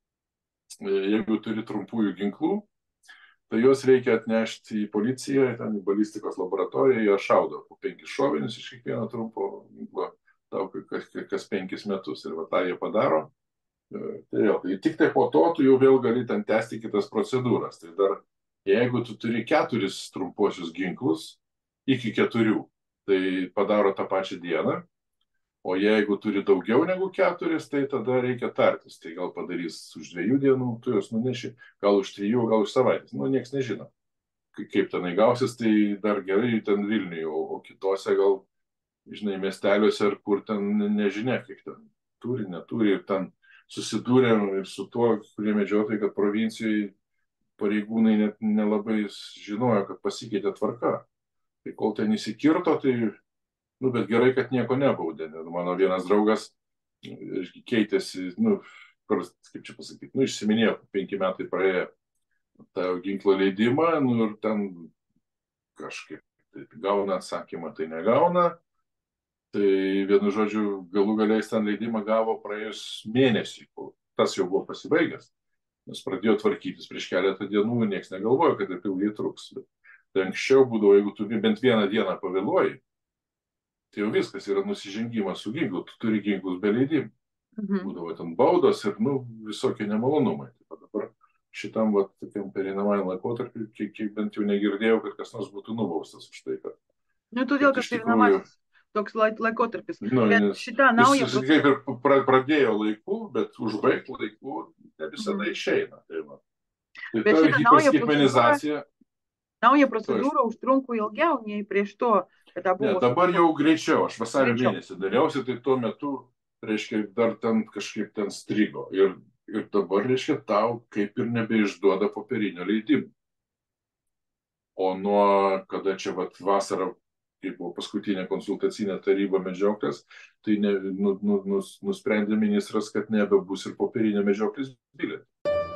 Speaker 2: jeigu turi trumpųjų ginklų, tai juos reikia atnešti į policiją, ten į balistikos laboratoriją, jie šaudo po 5 šovinius iš kiekvieno trumpo ginklo, tau kas 5 metus. Ir va tą jie padaro. Tai tik tai po to tu jau vėl gali ten tęsti kitas procedūras. Tai dar, jeigu tu turi 4 trumpuosius ginklus, iki 4, tai padaro tą pačią dieną. O jeigu turi daugiau negu 4, tai tada reikia tartis. Tai gal padarys už 2 dienų, tu juos nuneši, gal už 3, gal už savaitės. Nieks nežino, kaip tenai gausis, tai dar gerai ten Vilniuje, o kitose gal, žinai, miesteliuose ar kur ten nežinia, kiek ten turi, neturi. Ir ten susidūrėm ir su tuo, kurie medžiotojai, kad provincijoje pareigūnai net nelabai žinojo, kad pasikeitė tvarka. Tai kol ten įsikirto, tai... bet gerai, kad nieko nebaudė. Mano vienas draugas keitėsi, kaip čia pasakyti, išsiminėjo, 5 metai praėjo tą ginklo leidimą, ir ten kažkaip gauna atsakymą, tai negauna. Tai vienu žodžiu, galų galiais ten leidimą gavo praėjus mėnesį, tas jau buvo pasibaigęs. Nes pradėjo tvarkytis prieš keletą dienų ir nieks negalvojo, kad taip ilgai truks. Tai anksčiau būdavo, jeigu tu bent vieną dieną pavėluoji, tai jau viskas yra nusižengimas su ginklu, tu turi ginklus be leidimų. Būdavo ten baudos ir, visokie nemalonumai. Tai dabar šitam, tokiam pereinamajam laikotarpiu, kiek bent jau negirdėjau, kad kas nors būtų nubaustas už tai, kad...
Speaker 1: Todėl, kad pereinamasis toks laikotarpis. Bet šitą naują
Speaker 2: procedūrą... Jis kaip ir pradėjo laiku, bet užbaigti laiku ne visada išeina. Tai ta hiperskaitmenizacija...
Speaker 1: Nauja procedūra užtrunko ilgiau nei prieš to, kada buvo...
Speaker 2: Ne, dabar jau greičiau, aš vasario mėnesį dariausi, tai tuo metu, reiškia, dar ten kažkaip ten strigo. Ir dabar, reiškia, tau kaip ir nebeišduoda popierinio leidimo. O nuo, kada čia vasarą, kai buvo paskutinė konsultacinė taryba medžioklės, tai nusprendė ministras, kad nebebus ir popierinė medžioklės bilietė.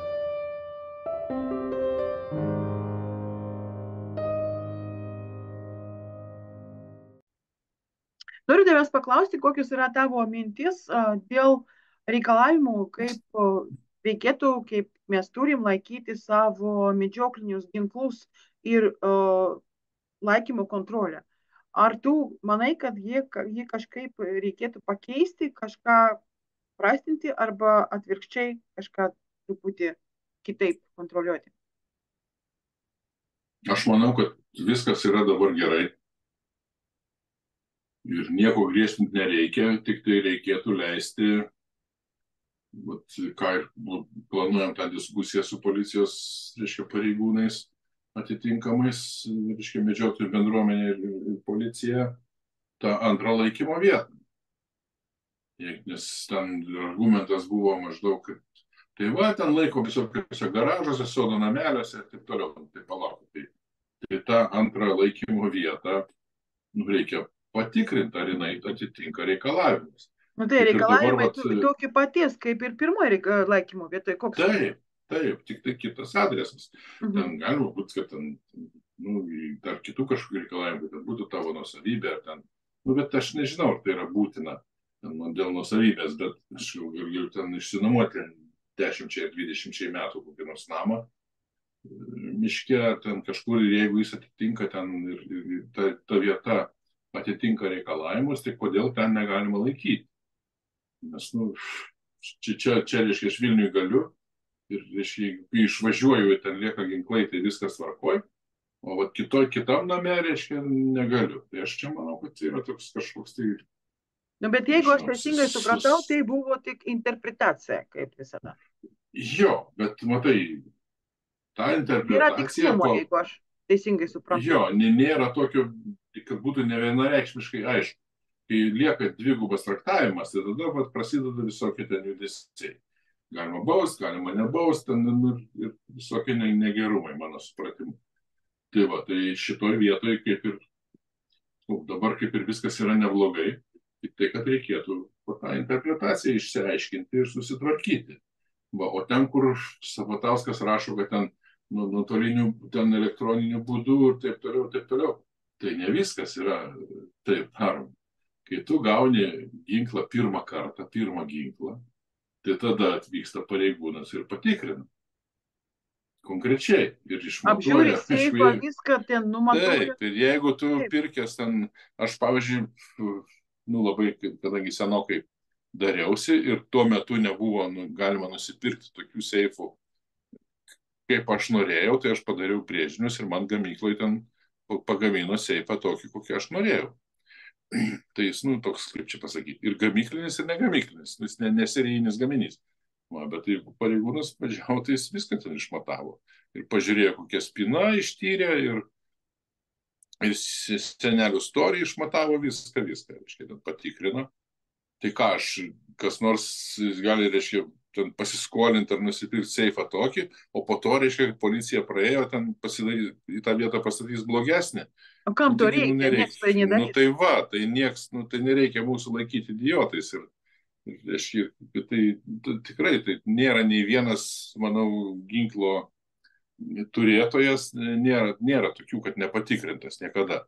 Speaker 1: Noriu tavęs paklausti, kokios yra tavo mintis dėl reikalavimų, kaip reikėtų, kaip mes turim laikyti savo medžioklinius ginklus ir laikymo kontrolę. Ar tu manai, kad jį kažkaip reikėtų pakeisti, kažką prastinti arba atvirkščiai kažką truputį kitaip kontroliuoti?
Speaker 2: Aš manau, kad viskas yra dabar gerai. Ir nieko griežtinti nereikia, tik tai reikėtų leisti, ką ir planuojam tą diskusiją su policijos, reiškia, pareigūnais atitinkamais, reiškia, medžiotojų bendruomenė ir policija, tą antrą laikymo vietą. Nes ten argumentas buvo maždaug, kad tai ten laiko visokiuose garažuose, sodo nameliuose ir taip toliau, tai palaukti. Tai tą antrą laikymo vietą reikia patikrinti, ar jinai atitinka reikalavimus.
Speaker 1: Tai reikalavimai tokie paties, kaip ir pirmoji laikymo vietoje.
Speaker 2: Taip, tik tai kitas adresas. Ten galima būti, kad ten, dar kitų kažkokių reikalavimų, kad būtų tavo nuosavybė, ar ten, bet aš nežinau, ar tai yra būtina dėl nuosavybės, bet aš galiu ten išsinuomoti 10-20 metų kokį nors namą miške, ten kažkur, ir jeigu jis atitinka ten ir ta vieta atitinka reikalavimus, tai kodėl ten negalima laikyti? Nes, čia reiškia, aš Vilniui galiu ir, reiškia, kai išvažiuoju, ten lieka ginklai, tai viskas tvarkoj, o kitam name, reiškia, negaliu. Tai aš čia manau, kad tai yra toks kažkoks tai...
Speaker 1: Bet jeigu aš teisingai supratau, tai buvo tik interpretacija, kaip visada.
Speaker 2: Jo, bet matai, ta interpretacija...
Speaker 1: Yra tikslumo, jeigu aš teisingai supratau.
Speaker 2: Jo, nėra tokio, kad būtų nevienareikšmiškai aišku. Kai lieka dvigubas traktavimas, tai tada prasideda visokie ten judesiai. Galima baust, galima nebaust, ten ir visokie negerumai, mano supratimu. Tai šitoj vietoj kaip ir, dabar kaip ir viskas yra neblogai, tik tai, kad reikėtų tą interpretaciją išsiaiškinti ir susitvarkyti. O ten, kur Sabatauskas rašo, kad ten nuotoliniu, ten elektroniniu būdu ir taip toliau, tai ne viskas yra taip daroma. Kai tu gauni ginklą pirmą kartą, pirmą ginklą, tai tada atvyksta pareigūnas ir patikrina. Konkrečiai. Ir išmatuoja.
Speaker 1: Apžiūri seifą, viską ten numatuoja.
Speaker 2: Taip, ir jeigu tu pirkęs ten, aš pavyzdžiui, labai, kadangi senokai dariausi ir tuo metu nebuvo galima nusipirkti tokių seifų, kaip aš norėjau, tai aš padariau brėžinius ir man gamykloj ten pagamino seifą tokį, kokį aš norėjau. Tai jis, toks, kaip čia pasakyti, ir gamyklinis, ir negamyklinis, jis neserijinis gaminys. Bet jeigu pareigūnas važiavo, tai jis viską ten išmatavo. Ir pažiūrėjo, kokia spina ištyrė, ir senelių storį išmatavo viską, reiškia, ten patikrino. Tai ką kas nors gali, reiškia, ten pasiskolinti ar nusipirkti seifą tokį, o po to, reiškia, policija praėjo, ten į tą vietą pastatys blogesnį.
Speaker 1: O kam to reikia? Nieks tai nedarys.
Speaker 2: Tai nieks, tai nereikia mūsų laikyti idiotais. Ir reiškia, tai tikrai tai nėra nei vienas, manau, ginklo turėtojas, nėra tokių, kad nepatikrintas niekada.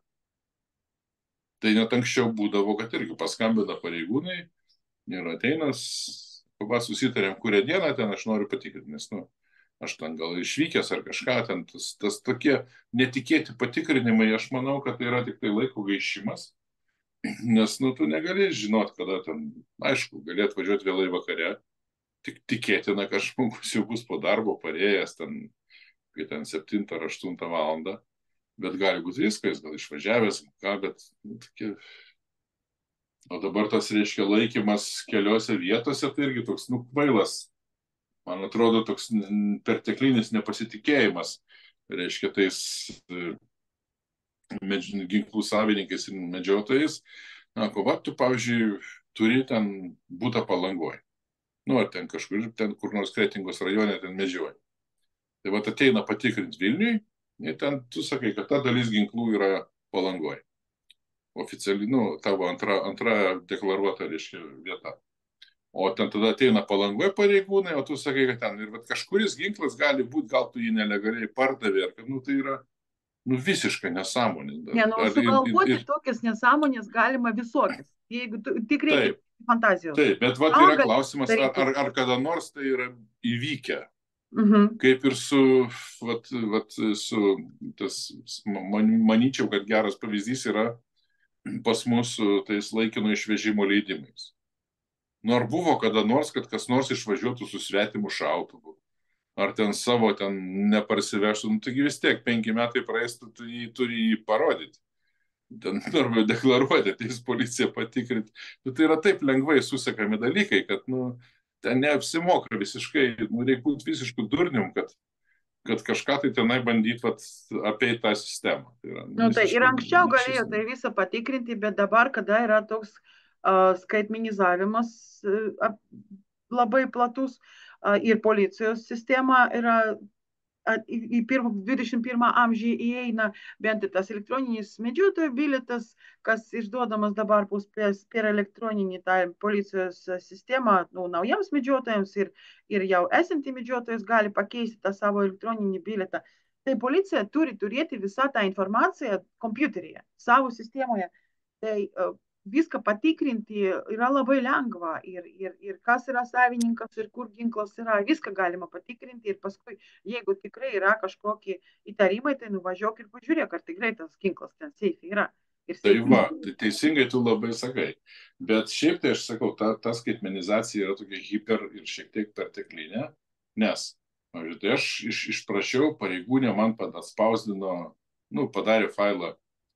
Speaker 2: Tai net anksčiau būdavo, kad irgi paskambina pareigūnai ir ateinas, susitarėm, kurią dieną ten aš noriu patikrinti, nes aš ten gal išvykęs ar kažką, ten tas tokie netikėti patikrinimai, aš manau, kad tai yra tik tai laiko gaišimas, nes, nu, tu negali žinot, kada ten, aišku, gali atvažiuoti vėlai vakare, tik tikėtina, kad žmogus jau bus po darbo parėjęs ten, kai ten 7 ar 8 valandą, bet gali būti viskas, gal išvažiavęs, ką, bet, nu, tokie. O dabar tas, reiškia, laikymas keliose vietose, tai irgi toks, nu, kvailas, man atrodo, toks perteklinis nepasitikėjimas, reiškia, tais ginklų savininkais ir medžiotojais. Na, va, tu, pavyzdžiui, turi ten būtą Palangoje. Nu, ar ten kažkur, ten kur nors Kretingos rajone ten medžioja. Tai va, ateina patikrinti Vilniui ir ten tu sakai, kad ta dalis ginklų yra Palangoje. Oficialiai, nu, tavo antra deklaruota, reiškia, vieta. O ten tada ateina Palangoje pareigūnai, o tu sakai, kad ten ir kažkuris ginklas gali būti, gal tu jį nelegaliai pardavė, ar kad, nu, tai yra, nu, visiškai nesąmonė.
Speaker 1: Ne, nu, sugalvoti tokias nesąmonės galima visokias, jeigu tik reikia fantazijos.
Speaker 2: Taip, bet vat yra klausimas, ar kada nors tai yra įvykę. Kaip ir su, manyčiau, kad geras pavyzdys yra pas mus tais laikino išvežimo leidimais. Nu, ar buvo kada nors, kad kas nors išvažiuotų su svetimu šautuvu, ar ten savo ten neparsivežtų, nu, taigi vis tiek 5 metai praeis, tu turi jį parodyti. Ten arba deklaruoti, ateis policija patikrinti. Nu, tai yra taip lengvai susekami dalykai, kad, nu, ten neapsimoka visiškai, nu, reikia būti visiškų durnium, kad kažką tai tenai bandyti apie tą sistemą. Tai yra,
Speaker 1: nu, tai ir anksčiau galėjo tai visą patikrinti, bet dabar, kada yra toks skaitmenizavimas labai platus ir policijos sistema yra į 21 amžių įeina bent tas elektroninis medžiotojų bilietas, kas išduodamas dabar bus per elektroninį tą policijos sistemą, nu, naujiems medžiotojams ir jau esantį medžiotojas gali pakeisti tą savo elektroninį bilietą. Tai policija turi turėti visą tą informaciją kompiuteryje, savo sistemoje. Tai viską patikrinti yra labai lengva ir kas yra savininkas ir kur ginklas yra, viską galima patikrinti ir paskui, jeigu tikrai yra kažkokie įtarimai, tai nuvažiuok ir pažiūrėk, ar tikrai tas ginklas ten seife yra.
Speaker 2: Tai va, tai teisingai tu labai sakai, bet šiaip tai aš sakau, ta skaitmenizacija yra tokia hiper ir šiek tiek perteklinė, nes, tai aš išprašiau pareigūnę, man atspausdino, nu, padarė failą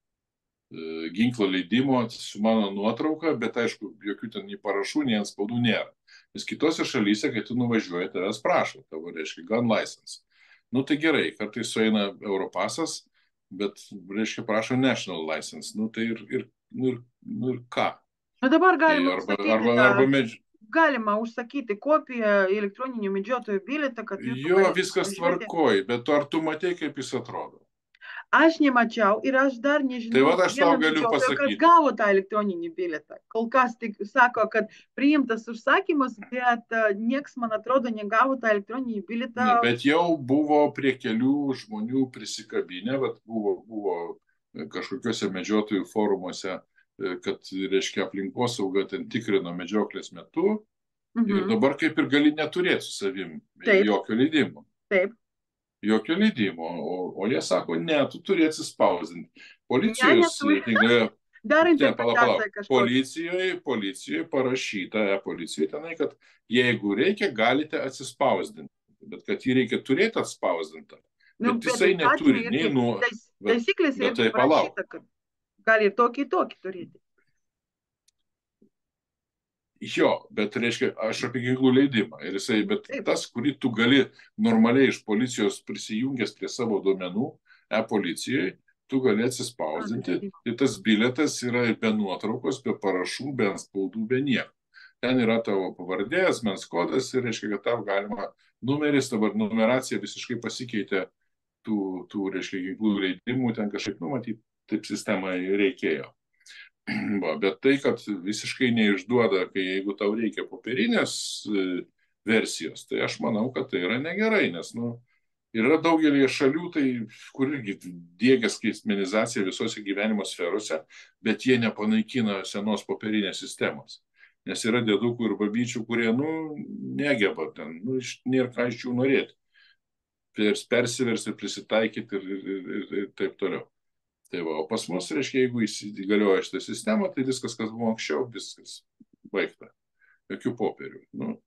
Speaker 2: ginklo leidimo su mano nuotrauka, bet aišku, jokių ten nei parašų, nei antspaudų nėra. Nes kitose šalyse, kai tu nuvažiuoji, tavęs prašo, tavo, reiškia, gun license. Nu, tai gerai, kartais sueina Europasas, bet, reiškia, prašo national license. Nu, tai ir ką?
Speaker 1: Nu, dabar galima galima užsakyti kopiją elektroninio medžiotojo bilietą, kad...
Speaker 2: Jo, viskas tvarkoj, bet ar tu matei, kaip jis atrodo?
Speaker 1: Aš nemačiau ir aš dar nežinau,
Speaker 2: tai va, aš tau galiu pasakyti,
Speaker 1: kas gavo tą elektroninį bilietą. Kol kas tik sako, kad priimtas užsakymas, bet nieks, man atrodo, negavo tą elektroninį bilietą.
Speaker 2: Ne, bet jau buvo prie kelių žmonių prisikabinę, buvo kažkokiuose medžiotojų forumuose, kad, reiškia, aplinkosauga ten tikrino medžioklės metu ir dabar kaip ir gali neturėti su savim jokio leidimo.
Speaker 1: Taip.
Speaker 2: Jokio leidimo, o jie sako, ne, tu turi atsispausdinti. Policijos, policijoje parašyta, policijoje tenai, kad jeigu reikia, galite atsispausdinti, bet kad jį reikia turėti atspausdintą. Bet jisai neturi nei nuo...
Speaker 1: Taisyklės irgi parašyta, kad gali ir tokį turėti.
Speaker 2: Jo, bet reiškia, aš apie ginklų leidimą. Ir jisai, bet tas, kurį tu gali normaliai iš policijos prisijungęs prie savo duomenų, policijoje, tu gali atsispausdinti. Tai tas bilietas yra be nuotraukos, be parašų, be antspaudų, be nieko. Ten yra tavo pavardė, asmens kodas ir reiškia, kad tau galima numeris, dabar numeracija visiškai pasikeitė tų reiškia, ginklų leidimų, ten kažkaip numatyti, taip sistemai reikėjo. Bet tai, kad visiškai neišduoda, kai jeigu tau reikia popierinės versijos, tai aš manau, kad tai yra negerai, nes yra daugelį šalių, tai, kur irgi diegia skaitmenizacija visose gyvenimo sferose, bet jie nepanaikina senos popierinės sistemos. Nes yra dėdukų ir babyčių, kurie negeba ten, nėra ką iš jų norėti. persivers ir prisitaikyti ir taip toliau. Tai va, o pas mus, reiškia, jeigu įsigalioja šitą sistemą, tai viskas, kas buvo anksčiau, viskas baigta. Jokių popierių. Nu,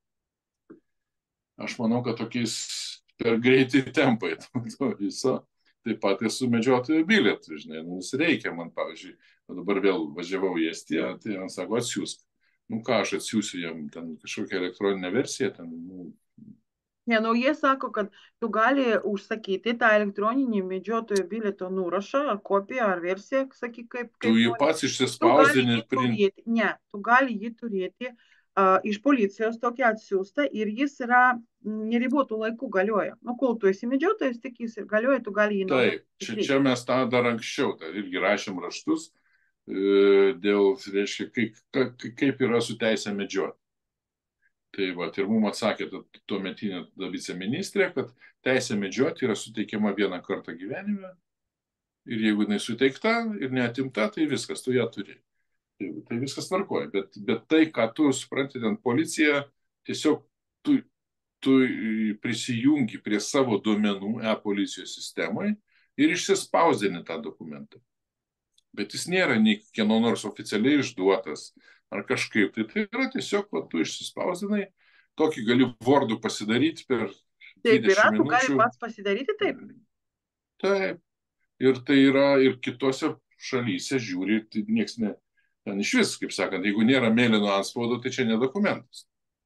Speaker 2: aš manau, kad tokiais per greiti tempai to viso. Taip pat ir su medžiotojų bilietu, žinai, mums reikia, man, pavyzdžiui, dabar vėl važiavau į Estiją, tai man sako, atsiųsk. Nu ką, aš atsiųsiu jam ten kažkokią elektroninę versiją, ten, nu.
Speaker 1: Ne, nu jie sako, kad tu gali užsakyti tą elektroninį medžiotojo bilieto nurašą, ar kopiją, ar versiją, sakyk, kaip
Speaker 2: Tu jį pats išsispausdini.
Speaker 1: Ne, tu gali jį turėti iš policijos tokia atsiųsta ir jis yra neribotų laikų galioja. Nu, kol tu esi medžiotojas, tik jis ir galioja, tu gali jį
Speaker 2: naudoti. Taip, čia mes tą dar anksčiau, tai irgi rašėm raštus dėl, reiškia, kaip yra su teisė medžioti. Tai va, ir mums atsakė tuometinė viceministrė, kad teisė medžioti yra suteikiama vieną kartą gyvenime ir jeigu jinai suteikta ir neatimta, tai viskas, tu ją turi. Tai viskas tvarkoja, bet tai, ką tu supranti, ten policija, tiesiog tu prisijungi prie savo duomenų e-policijos sistemoje ir išsispausdini tą dokumentą. Bet jis nėra nei kieno nors oficialiai išduotas ar kažkaip. Tai yra tiesiog, va, tu išsispausdinai, tokį gali Word'u pasidaryti per 20 minučių.
Speaker 1: Taip yra, tu gali pats pasidaryti taip?
Speaker 2: Taip. Ir tai yra ir kitose šalyse žiūri, tai nieks ne, ten iš vis, kaip sakant, jeigu nėra mėlyno antspaudo, tai čia ne dokumentas.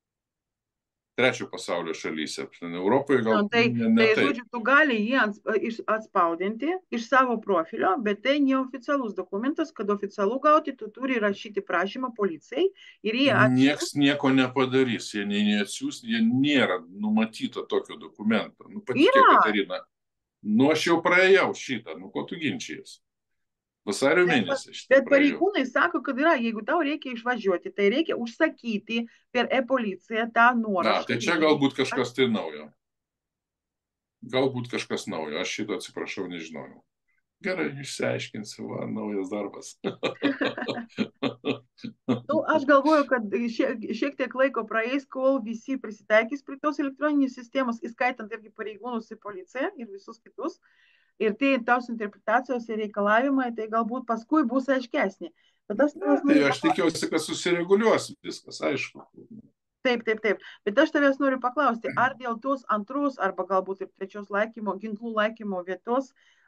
Speaker 2: Trečio pasaulio šalyse, Europoje gal
Speaker 1: tai,
Speaker 2: ne
Speaker 1: tai
Speaker 2: taip.
Speaker 1: Žodžiu, tu gali jį atspaudinti iš savo profilio, bet tai neoficialus dokumentas, kad oficialų gauti, tu turi rašyti prašymą policijai ir jie atsiųs.
Speaker 2: Nieks nieko nepadarys, jie neatsiųs, jie nėra numatyta tokio dokumento. Nu, patikėk, Katarina, nu aš jau praėjau šitą, nu ko tu ginčijas? Vasario mėnesį.
Speaker 1: Bet pareigūnai sako, kad yra, jeigu tau reikia išvažiuoti, tai reikia užsakyti per e-policiją tą nuoraštą.
Speaker 2: Na, tai čia galbūt kažkas tai naujo. Galbūt kažkas naujo, aš šito atsiprašau, nežinojau. Gerai, išsiaiškinsiu, va, naujas darbas.
Speaker 1: Nu, aš galvoju, kad šiek tiek laiko praeis, kol visi prisitaikys prie tos elektroninės sistemos, įskaitant irgi pareigūnus į policiją ir visus kitus. Ir tai tos interpretacijos ir reikalavimai, tai galbūt paskui bus aiškesnė.
Speaker 2: Tai aš tikiuosi, kad susireguliuos viskas, aišku.
Speaker 1: Taip. Bet aš tavęs noriu paklausti, ar dėl tos antros arba galbūt ir trečios ginklų laikymo vietos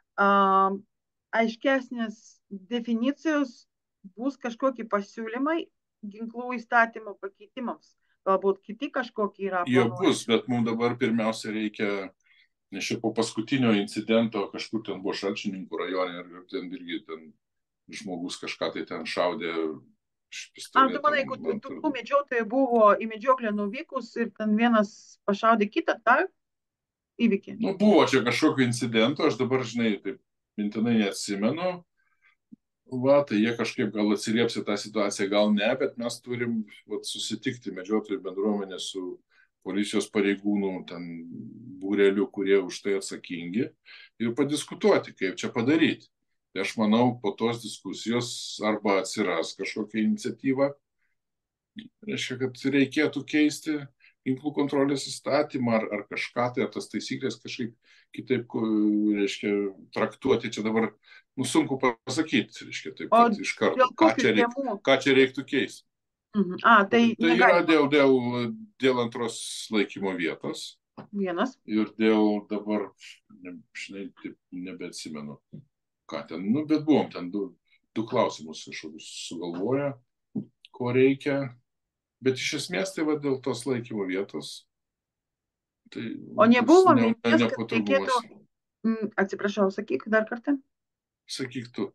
Speaker 1: aiškesnės definicijos bus kažkokie pasiūlymai ginklų įstatymo pakeitimams? Galbūt kiti kažkokie yra planuojami?
Speaker 2: Jau bus, bet mums dabar pirmiausia reikia. Nes čia po paskutinio incidento kažkur ten buvo Šalčininkų rajone ir ten irgi ten žmogus kažką tai ten šaudė iš pistoleto.
Speaker 1: Tu manai, kad tų medžiotojai buvo į medžioklę nuvykus ir ten vienas pašaudė kitą, tą įvykį?
Speaker 2: Nu, buvo čia kažkokio incidento, aš dabar, žinai, taip mintinai neatsimenu. Va, tai jie kažkaip gal atsilieps į tą situaciją, gal ne, bet mes turim susitikti medžiotojų bendruomenę su policijos pareigūnų ten būrelių, kurie už tai atsakingi ir padiskutuoti, kaip čia padaryti. Tai aš manau, po tos diskusijos arba atsiras kažkokia iniciatyva, reiškia, kad reikėtų keisti ginklų kontrolės įstatymą ar kažką, tai ar tas taisyklės kažkaip kitaip, reiškia, traktuoti. Čia dabar, sunku pasakyti, reiškia, taip pat iš karto, ką čia reiktų keisti.
Speaker 1: Tai
Speaker 2: yra dėl antros laikymo vietos.
Speaker 1: Vienas.
Speaker 2: Ir dėl dabar, žinai, taip nebeatsimenu, ką ten, bet buvom ten du klausimus kažkokius sugalvoję, ko reikia. Bet iš esmės tai va dėl tos laikymo vietos. Tai,
Speaker 1: o nebuvo minties, kad reikėtų... Atsiprašau, sakyk dar kartą.
Speaker 2: Sakyk tu.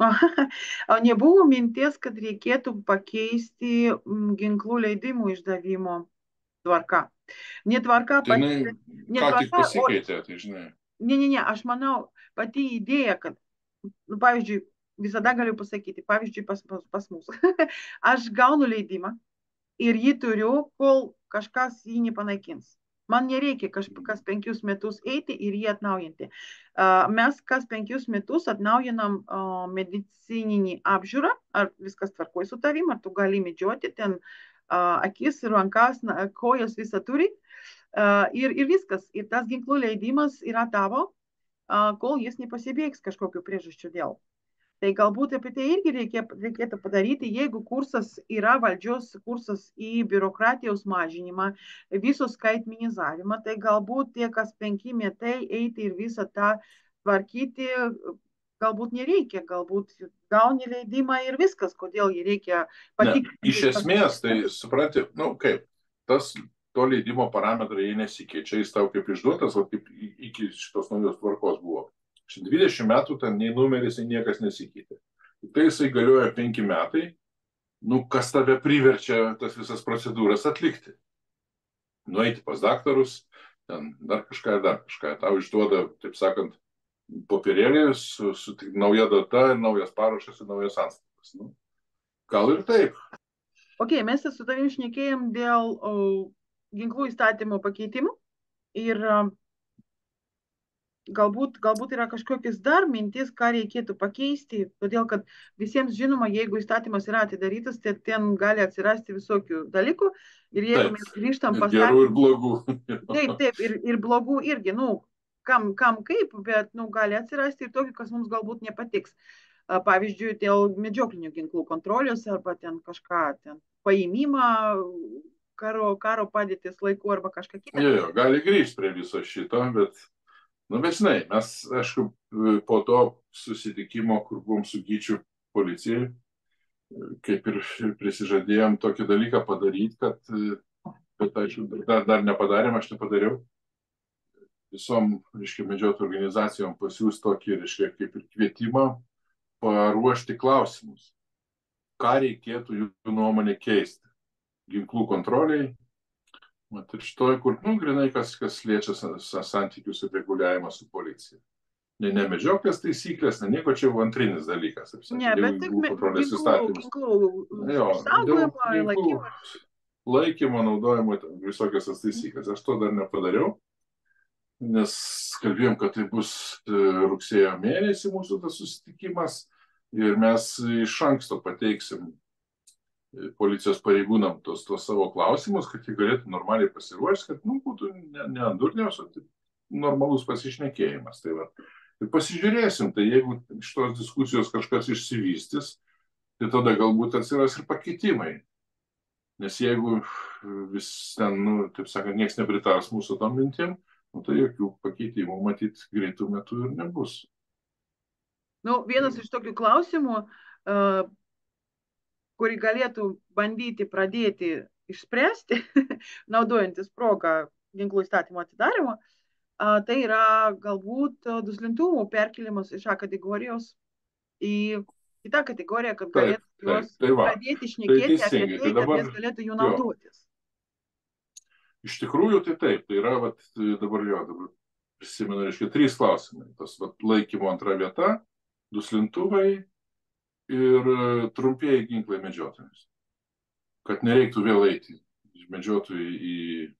Speaker 1: O nebuvo minties, kad reikėtų pakeisti ginklų leidimų išdavimo tvarką. Netvarka
Speaker 2: tai ką tik pasikeitė, tai žinai.
Speaker 1: Ne, aš manau, pati idėja, kad, pavyzdžiui, visada galiu pasakyti, pavyzdžiui, pas mus. Aš gaunu leidimą ir jį turiu, kol kažkas jį nepanaikins. Man nereikia kas 5 metus eiti ir jį atnaujinti. Mes kas 5 metus atnaujinam medicininį apžiūrą, ar viskas tvarkoj su tavim, ar tu gali medžioti, ten akis, rankas, kojas visą turi. Ir viskas. Ir tas ginklų leidimas yra tavo, kol jis nepasibaigs kažkokiu priežasčiu dėl. Tai galbūt apie tai irgi reikėtų padaryti, jeigu kursas yra valdžios kursas į biurokratijos mažinimą, viso skaitminizavimą, tai galbūt tie, kas 5 metai eiti ir visą tą tvarkyti, galbūt nereikia, galbūt gauni leidimą ir viskas, kodėl jį reikia patikrinti.
Speaker 2: Iš esmės, tai supranti, kaip, to leidimo parametrai jie nesikeičia, jis tau kaip išduotas, o kaip iki šitos naujos tvarkos buvo. 20 metų ten nei numeris, nei niekas nesikeitė. Tai jisai galioja 5 metai, kas tave priverčia tas visas procedūras atlikti. Nueiti pas daktarus, ten dar kažką, tau išduoda, taip sakant, popierėlį su nauja data, naujas parašas ir naujas antstolis. Gal ir taip.
Speaker 1: Ok, mes su tavim šnekėjom dėl ginklų įstatymo pakeitimų ir galbūt yra kažkokios dar mintis, ką reikėtų pakeisti, todėl kad visiems žinoma, jeigu įstatymas yra atidarytas, tai ten gali atsirasti visokių dalykų ir jeigu mes grįžtam
Speaker 2: pas... Gerų ir blogų.
Speaker 1: Taip, ir blogų irgi, kam kaip, bet gali atsirasti ir tokių, kas mums galbūt nepatiks. Pavyzdžiui, dėl medžioklinių ginklų kontrolės arba ten kažką, ten paėmimą karo padėties laiku arba kažką kitą.
Speaker 2: Jo, gali grįžti prie viso šito, bet žinai, mes, aišku, po to susitikimo, kur buvom su Gyčiu policijai, kaip ir prisižadėjom tokį dalyką padaryti, bet aišku, dar nepadarėm, aš nepadariau. Visom, medžiotojų organizacijom pasiūs tokį, kaip ir kvietimą paruošti klausimus. Ką reikėtų jų nuomonė keisti? Ginklų kontroliai. Ir šitoj, kur, grinai, kas liečia santykius ir reguliavimą su policija. Ne medžioklės taisyklės, nieko čia jau antrinis dalykas.
Speaker 1: Ne, bet tik ginklų saugojimo,
Speaker 2: laikymo, naudojimo, visokios tas taisyklės. Aš to dar nepadariau, nes kalbėjom, kad tai bus rugsėjo mėnesį mūsų tas susitikimas ir mes iš anksto pateiksim policijos pareigūnam tos savo klausimus, kad jie galėtų normaliai pasiruošti, kad būtų ne ant durniaus, o normalus pasišnekėjimas. Tai va. Ir pasižiūrėsim, tai jeigu šitos diskusijos kažkas išsivystys, tai tada galbūt atsiras ir pakeitimai. Nes jeigu vis ten, taip sakant, nieks nepritars mūsų tom mintim, tai jokių pakeitimų matyt greitų metų ir nebus.
Speaker 1: Vienas iš tokių klausimų, kurį galėtų bandyti pradėti išspręsti, naudojantis progą ginklų įstatymo atidarimo, tai yra galbūt duslintuvų perkelimas iš A kategorijos į kitą kategoriją, kad galėtų juos pradėti šnekėti apie tai, kad jis galėtų jų naudotis.
Speaker 2: Iš tikrųjų, tai taip, tai yra dabar prisimenu, 3 klausimai. Tas laikymo antra vieta, duslintuvai ir trumpieji ginklai medžiotojams. Kad nereiktų vėl eiti iš medžiotojų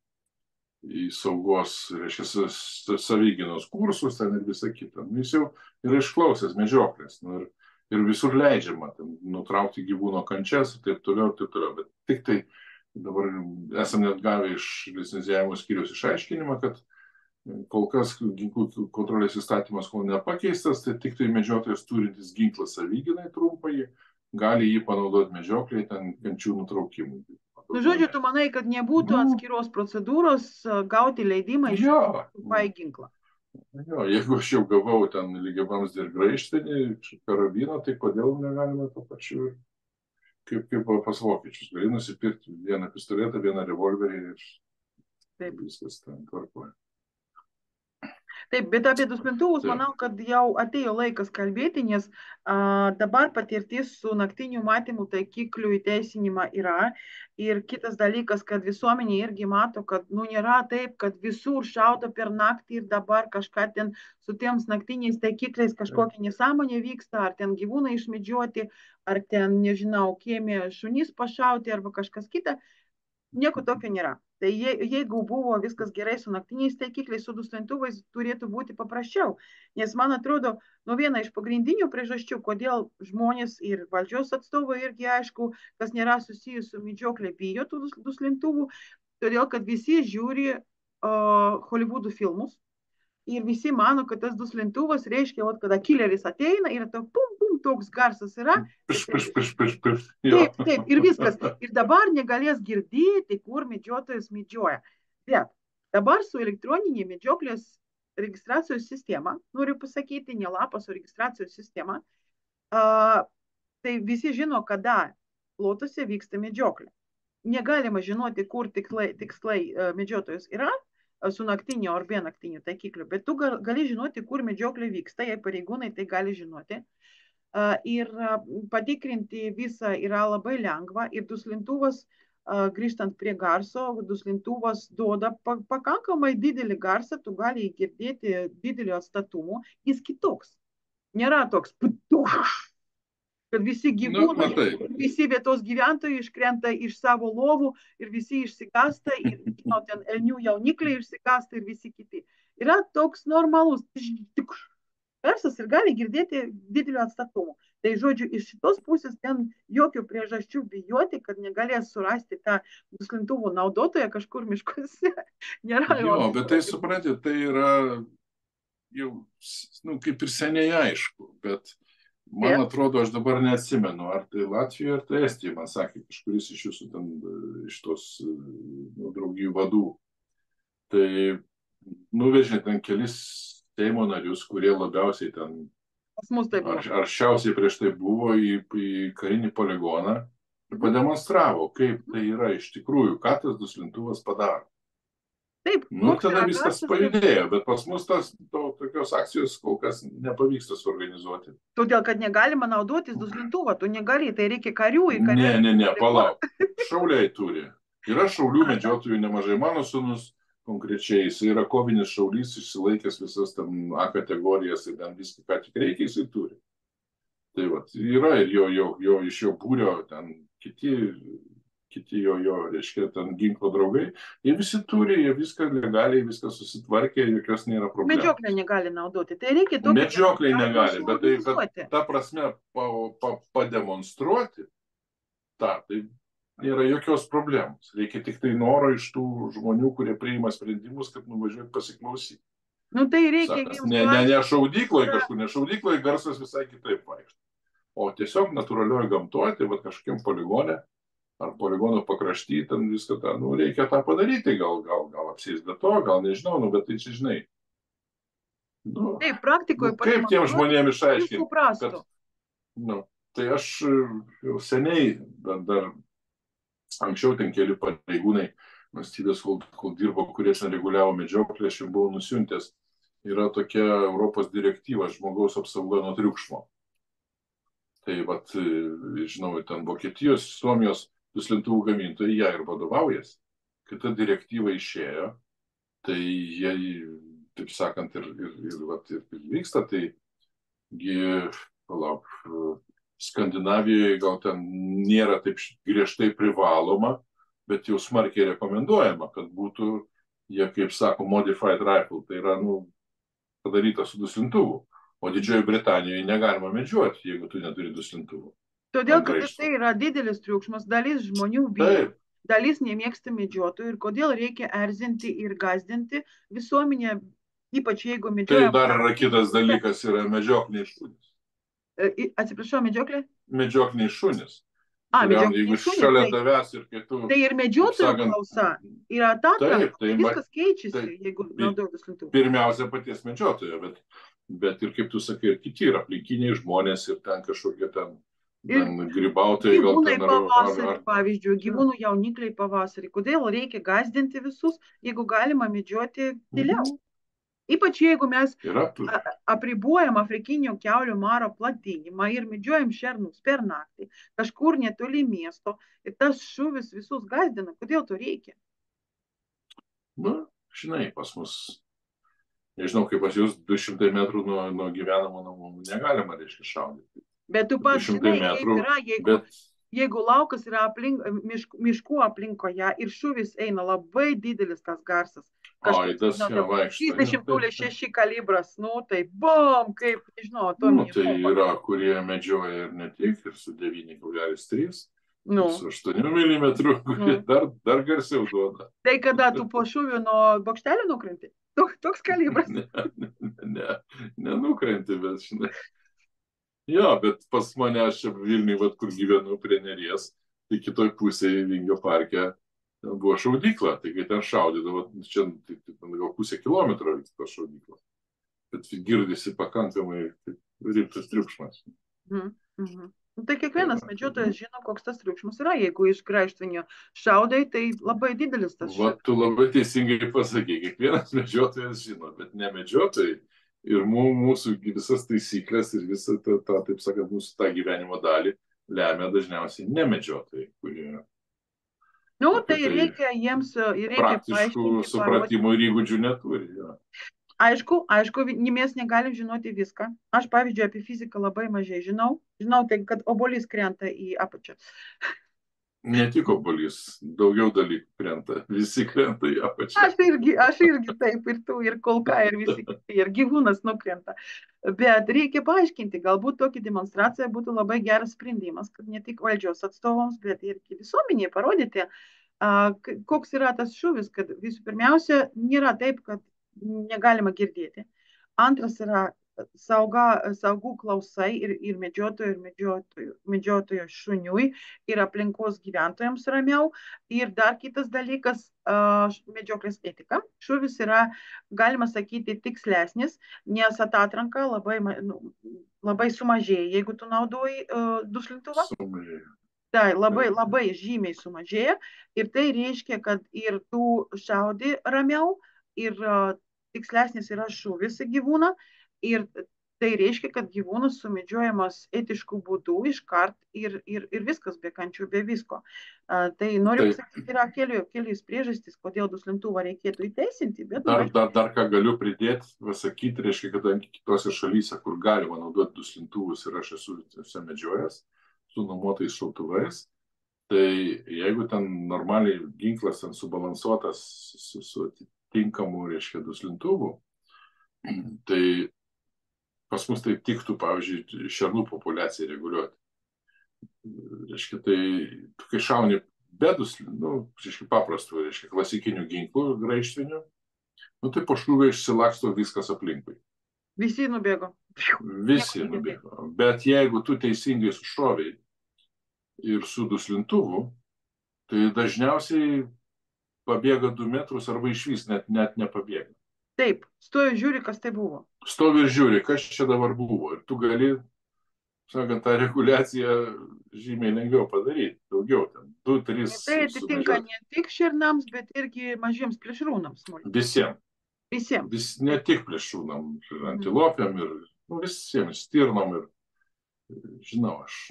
Speaker 2: į saugos, savygynos kursus ten ir visą kitą. Jis jau yra išklausęs medžioklės. Ir visur leidžiama nutraukti gyvūno kančias ir taip toliau. Bet tik tai dabar esame net gavę iš licencijavimo skyriaus išaiškinimą, kad kol kas ginklų kontrolės įstatymas kol nepakeistas, tai tik tai medžiotojas turintis ginklą savygynai trumpai gali jį panaudoti medžioklėje ten kančių nutraukimui.
Speaker 1: Žodžiu, tu manai, kad nebūtų atskiros procedūros gauti leidimą iš ginklą?
Speaker 2: Jo, jeigu aš jau gavau ten lygiavamzdį ir graižtinį, karabiną, tai kodėl negalime to pačiu kaip pas vokiečius. Gali nusipirkti vieną pistoletą, vieną revolverį ir viskas ten tvarkoja.
Speaker 1: Taip, bet apie duslintuvus manau, kad jau atėjo laikas kalbėti, nes dabar patirtis su naktiniu matymu taikiklių įteisinimą yra. Ir kitas dalykas, kad visuomenė irgi mato, kad nėra taip, kad visur šaudo per naktį ir dabar kažką ten su tiems naktiniais taikikliais kažkokia nesąmonė vyksta, ar ten gyvūnai išmedžioti, ar ten, nežinau, kiemė šunys pašauti arba kažkas kita. Nieko tokio nėra. Tai jeigu buvo viskas gerai su naktiniais taikikliais, su duslintuvais, turėtų būti paprasčiau. Nes man atrodo, viena iš pagrindinių priežasčių, kodėl žmonės ir valdžios atstovai irgi aišku, kas nėra susijęs su medžioklė, bijo tų duslintuvų, todėl kad visi žiūri Hollywoodų filmus. Ir visi mano, kad tas duslintuvas reiškia, vat, kada killeris ateina ir to pum, pum, toks garsas yra.
Speaker 2: Piš, piš, piš, piš, piš.
Speaker 1: Taip, taip, ir viskas. Ir dabar negalės girdėti, kur medžiotojas medžioja. Bet dabar su elektroninė medžioklės registracijos sistema, noriu pasakyti, ne lapas, o registracijos sistema, tai visi žino, kada plotuose vyksta medžioklė. Negalima žinoti, kur tikslai medžiotojas yra, su naktiniu ar be naktiniu taikikliu, bet tu gali žinoti, kur medžioklė vyksta, jei pareigūnai tai gali žinoti. Ir patikrinti visą yra labai lengva ir duslintuvas, grįžtant prie garso, duslintuvas duoda pakankamai didelį garsą, tu gali girdėti didelio atstatumo, jis kitoks. Nėra toks kad visi gyvūnai, visi vietos gyventojai iškrenta iš savo lovų ir visi išsigąsta, ir ten elnių jaunikliai išsigąsta ir visi kiti. Yra toks normalus garsas ir gali girdėti didelio atstatumo. Tai žodžiu, iš šitos pusės ten jokių priežasčių bijoti, kad negalės surasti tą duslintuvų naudotoją kažkur miškuose. Nėra.
Speaker 2: Jo, bet tai suprantate, tai yra jau kaip ir seniai aišku, bet man atrodo, aš dabar neatsimenu, ar tai Latvija, ar tai Estija, man sakė kažkuris iš jūsų ten, iš tos draugijų vadų. Tai nuvežė ten kelis Seimo narius, kurie labiausiai ten, aršiausiai prieš tai buvo į karinį poligoną ir pademonstravo, kaip tai yra iš tikrųjų, ką tas duslintuvas padaro.
Speaker 1: Taip,
Speaker 2: tada viskas pajudėjo, bet pas mus tokios akcijos kol kas nepavyksta suorganizuoti.
Speaker 1: Todėl, kad negalima naudotis duslintuvą, tu negali, tai reikia karių į karių.
Speaker 2: Ne, palauk. Šauliai turi. Yra šaulių medžiotojų nemažai. Mano sūnus konkrečiai, jis yra kovinis šaulys, išsilaikęs visas ten A kategorijas ir ten viską, ką tik reikia, jisai turi. Tai vat, yra ir jo iš jo būrio ten kiti jo, reiškia, ten ginklo draugai, jie visi turi, jie viską legaliai, viską susitvarkė, jokios nėra problemų.
Speaker 1: Medžioklę negali naudoti, tai reikia tokį...
Speaker 2: Medžioklę negali, bet ta prasme pademonstruoti, tai nėra jokios problemos. Reikia tik tai noro iš tų žmonių, kurie priima sprendimus, kad nuvažiuoti pasiklausyti.
Speaker 1: Tai reikia...
Speaker 2: Ne šaudykloje kažkur, ne šaudykloje garsas visai kitaip vaikšto. O tiesiog natūralioje gamtoje, tai kažkokiam poligone, ar poligono pakrašty, ten viską tą, reikia tą padaryti, gal apsės be to, gal nežinau, bet tai čia žinai.
Speaker 1: Taip, praktikoje
Speaker 2: kaip tiem žmonėms išaiškinti, kad, tai aš jau seniai, dar anksčiau ten keli pareigūnai valstybės, kol dirbo, kurie ten reguliavo medžioklę, aš jau buvau nusiuntęs, yra tokia Europos direktyva žmogaus apsauga nuo triukšmo. Tai žinau, ten Vokietijos, Suomijos duslintuvų gamintojai ją ir vadovaujasi. Kai ta direktyva išėjo, tai jie, taip sakant, ir vyksta, tai Skandinavijoje gal ten nėra taip griežtai privaloma, bet jau smarkiai rekomenduojama, kad būtų, jie, kaip sako, modified rifle, tai yra padaryta su duslintuvu. O Didžiojoje Britanijoje negalima medžioti, jeigu tu neturi duslintuvų.
Speaker 1: Todėl, kad tai yra didelis triukšmas, dalis žmonių bijo, dalis nemėgsta medžiotojų ir kodėl reikia erzinti ir gąsdinti visuomenę, ypač jeigu medžiojama.
Speaker 2: Tai dar yra kitas dalykas, yra medžiokliniai šunys.
Speaker 1: Atsiprašau, medžioklė?
Speaker 2: Medžiokliniai šunys.
Speaker 1: Medžiokliniai šunys.
Speaker 2: Šalia tavęs ir kitų.
Speaker 1: Tai ir medžiotojų klausa yra ta, viskas keičiasi, jeigu naudoja duslintuvą.
Speaker 2: Pirmiausia, paties medžiotojo, bet ir, kaip tu sakai, ir kiti yra aplinkiniai žmonės ir ten kažkokie ten grybautojai.
Speaker 1: Gyvūnai pavasarį, pavyzdžiui, gyvūnų jaunikliai pavasarį. Kodėl reikia gąsdinti visus, jeigu galima medžioti tyliau? Ypač jeigu mes apribuojam afrikinio kiaulių maro platinimą ir medžiojam šernus per naktį, kažkur netoli miesto, ir tas šuvis visus gąsdina, kodėl to reikia?
Speaker 2: Žinai, pas mus, nežinau, kaip pas jūs 200 metrų nuo gyvenamo namų negalima, reiškia, šaudyti.
Speaker 1: Bet tu pats žinai, kaip yra, jeigu laukas yra miškų aplinkoje ir šuvis eina, labai didelis tas garsas. 30,6 kalibras, tai bom, kaip, nežinau,
Speaker 2: tai yra, kurie medžioja ir ne tik, ir su 9,3,
Speaker 1: Nu,
Speaker 2: su 8 mm
Speaker 1: nu.
Speaker 2: dar garsiau duoda.
Speaker 1: Tai kada tu po šūvių nuo bokštelio nukrenti? Toks kalibras.
Speaker 2: Nenukrenti, bet žinai. Jo, bet pas mane aš čia Vilniui, vat, kur gyvenu prie Neries, tai kitoj pusėje Vingio parke ten buvo šaudykla. Tai kai ten šaudydavo, čia gal pusę kilometro to šaudykla. Bet girdisi pakankamai rimtas triukšmas.
Speaker 1: Tai kiekvienas medžiotojas žino, koks tas triukšmas yra. Jeigu iš graižtvinio šaudai, tai labai didelis tas
Speaker 2: Va, tu labai teisingai pasakai, kiekvienas medžiotojas žino, bet ne medžiotojai. Ir mūsų visas taisyklės ir visą tą, taip sakant, mūsų tą gyvenimo dalį lemia dažniausiai ne medžiotojai, kurie...
Speaker 1: Nu, tai reikia jiems
Speaker 2: praktiškų supratimų ir įgūdžių neturi. Ja.
Speaker 1: Aišku, mes negalim žinoti viską. Aš, pavyzdžiui, apie fiziką labai mažai žinau. Žinau, tai, kad obolys krenta į apačią.
Speaker 2: Ne tik obolys, daugiau dalykų krenta. Visi krenta į apačią.
Speaker 1: Aš irgi taip, ir tu, ir kulka, ir visi kiti, ir gyvūnas nukrenta. Bet reikia paaiškinti, galbūt tokia demonstracija būtų labai geras sprendimas, kad ne tik valdžios atstovams, bet ir visuomeniai parodyti, koks yra tas šūvis, kad visų pirmiausia, nėra taip, kad negalima girdėti. Antras yra saugų klausai ir medžiotojų šuniui ir aplinkos gyventojams ramiau. Ir dar kitas dalykas - medžioklės etika. Šūvis yra, galima sakyti, tikslesnis, nes atatranka labai sumažėja, jeigu tu naudoji duslintuvą. Tai labai žymiai sumažėja ir tai reiškia, kad ir tu šaudi ramiau ir tikslesnis yra šūvis į gyvūną ir tai reiškia, kad gyvūnas sumedžiojamas etiškų būdų iškart ir viskas, be kančių, be visko. Tai noriu pasakyti, yra kelios priežastys, kodėl duslintuvą reikėtų įteisinti. Bet
Speaker 2: dar ką galiu pridėti, pasakyti, reiškia, kadangi kitose šalyse, kur galima naudoti duslintuvus ir aš esu medžiojęs su nuomotais šautuvais, tai jeigu ten normaliai ginklas ten subalansuotas su atitinkamu, reiškia, duslintuvu, tai pas mus tai tiktų, pavyzdžiui, šernų populiacijai reguliuoti. Reiškia, tai kai šauni be duslintuvų, reiškia, paprastų, reiškia, klasikinių ginklų graižtvinių, tai po šūvio išsilaksto viskas aplinkui.
Speaker 1: Visi nubėgo.
Speaker 2: Visi nubėgo. Bet jeigu tu teisingai sušovei ir su duslintuvu, tai dažniausiai pabėga 2 metrus arba išvis net nepabėga.
Speaker 1: Taip, stovi žiūri, kas tai buvo.
Speaker 2: Stovi ir žiūri, kas čia dabar buvo. Ir tu gali, sakant, tą reguliaciją žymiai lengviau padaryti. Daugiau ten, 2-3.
Speaker 1: Tai atitinka ne tik šernams, bet irgi mažiems plėšrūnams.
Speaker 2: Visiems. Ne tik plėšrūnams, antilopėm ir visiems, stirnom ir, žinau, aš,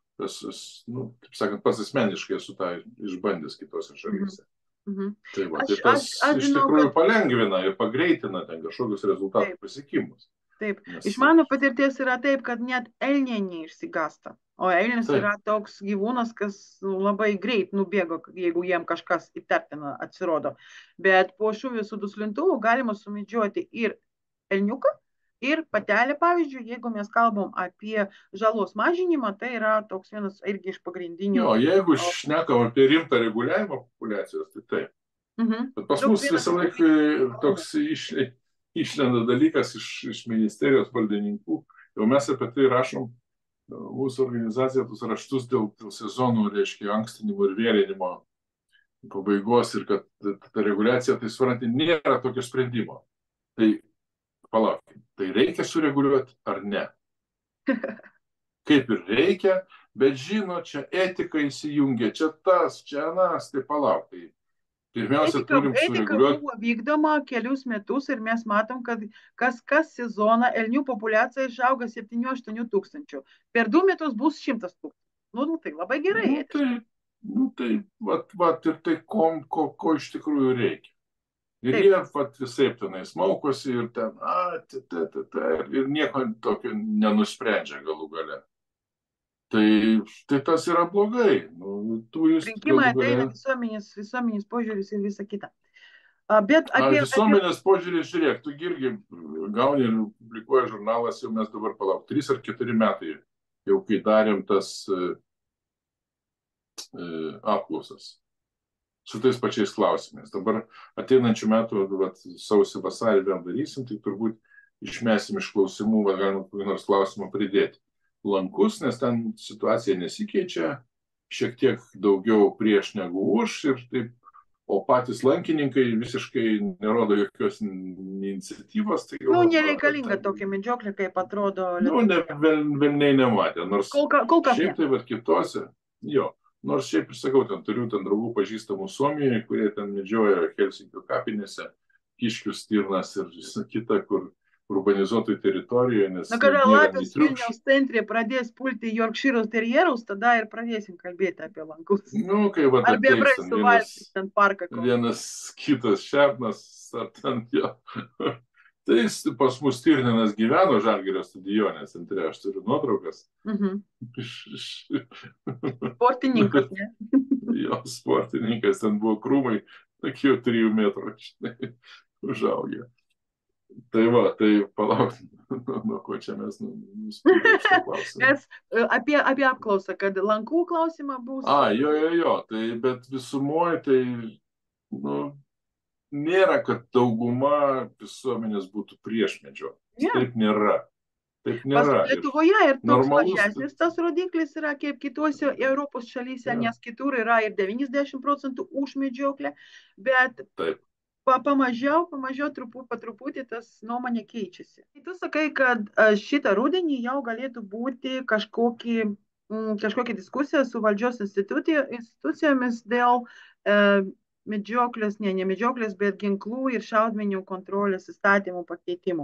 Speaker 2: taip sakant, pats asmeniškai esu tą išbandęs kitose šalyse. Tai tas iš tikrųjų palengvina ir pagreitina ten kažkokius rezultatų pasiekimus.
Speaker 1: Taip, iš mano patirties yra taip, kad net elniai neišsigąsta. O elnis yra toks gyvūnas, kas labai greit nubėgo, jeigu jiem kažkas įtartina atsirodo. Bet po šūvį su duslintuvu galima sumedžioti ir elniuką, ir patelę, pavyzdžiui, jeigu mes kalbam apie žalos mažinimą, tai yra toks vienas irgi iš pagrindinių.
Speaker 2: Jo, jeigu šnekam apie rimtą reguliavimą populiacijos, tai taip. Bet pas mus visą laiką toks išlenda dalykas iš ministerijos valdininkų. Jau mes apie tai rašom mūsų organizacija tus raštus dėl sezonų, reiškia, ankstinimo ir vėlinimo pabaigos ir kad ta reguliacija, tai suprantate, nėra tokio sprendimo. Tai palaukit, tai reikia sureguliuoti ar ne? Kaip ir reikia, bet žino, čia etika įsijungia, čia tas, čia anas, tai palauk. Pirmiausia, turim sureguliuoti.
Speaker 1: Etika buvo vykdoma kelius metus ir mes matom, kad kas sezoną elnių populiacija išauga 7-8 tūkstančių. Per 2 metus bus 100 tūkstančių. Tai labai gerai.
Speaker 2: Tai ir tai ko iš tikrųjų reikia. Ir jie visaip tenais maukosi ir ten, ir nieko tokio nenusprendžia galų gale. Tai tas yra blogai.
Speaker 1: Rinkimai ateina visuomenės požiūris ir visa kita.
Speaker 2: Visuomenės požiūris, žiūrėk, tu irgi gauni ir publikuoja žurnalas, jau mes dabar 3 ar 4 metai, jau kai darėm tas apklausas su tais pačiais klausimais. Dabar ateinančių metų, sausį vasarį vėl darysim, tai turbūt išmesim iš klausimų, galima kokį nors klausimą pridėti. Lankus, nes ten situacija nesikeičia, šiek tiek daugiau prieš negu už ir taip, o patys lankininkai visiškai nerodo jokios iniciatyvos. Tai
Speaker 1: nereikalinga tokia medžioklė, kaip atrodo.
Speaker 2: Velniai nematė, nors
Speaker 1: kol kas
Speaker 2: šiaip tai kitose, nors šiaip ir sakau, turiu draugų pažįstamų Suomijoje, kurie ten medžioja Helsinkio kapinėse, kiškius, stirnas ir visą kitą, kur urbanizuotoj teritorijoje, nes...
Speaker 1: Kada lapės Vilniaus centre pradės pulti Yorkshire terjerus, tada ir pradėsim kalbėti apie lankus.
Speaker 2: Kai
Speaker 1: ar bebrai suvalgys ten parką.
Speaker 2: Vienas kitas šernas, ar ten Tai pas mus Stirninas gyveno Žalgirio stadione centre, aš turiu nuotraukas.
Speaker 1: Sportininkas, ne?
Speaker 2: Jo, sportininkas, ten buvo krūmai, tokie 3 metrų, užaugę. Tai palauk, nuo ko čia mes nuspėjome šitą klausimą.
Speaker 1: Apie apklausą, kad lankų klausimą bus.
Speaker 2: Tai bet visumoje tai, nėra, kad dauguma visuomenės būtų prieš medžioklę. Taip nėra.
Speaker 1: Lietuvoje ir toks mažesnis tas rodiklis yra kaip kitose Europos šalyse, nes kitur yra ir 90% už medžioklę, bet pamažiau, truputį tas nuomonė keičiasi. Tu sakai, kad šitą rudenį jau galėtų būti kažkokia diskusija su valdžios institucijomis dėl medžioklės, ne medžioklės, bet ginklų ir šaudmenų kontrolės įstatymų pakeitimų.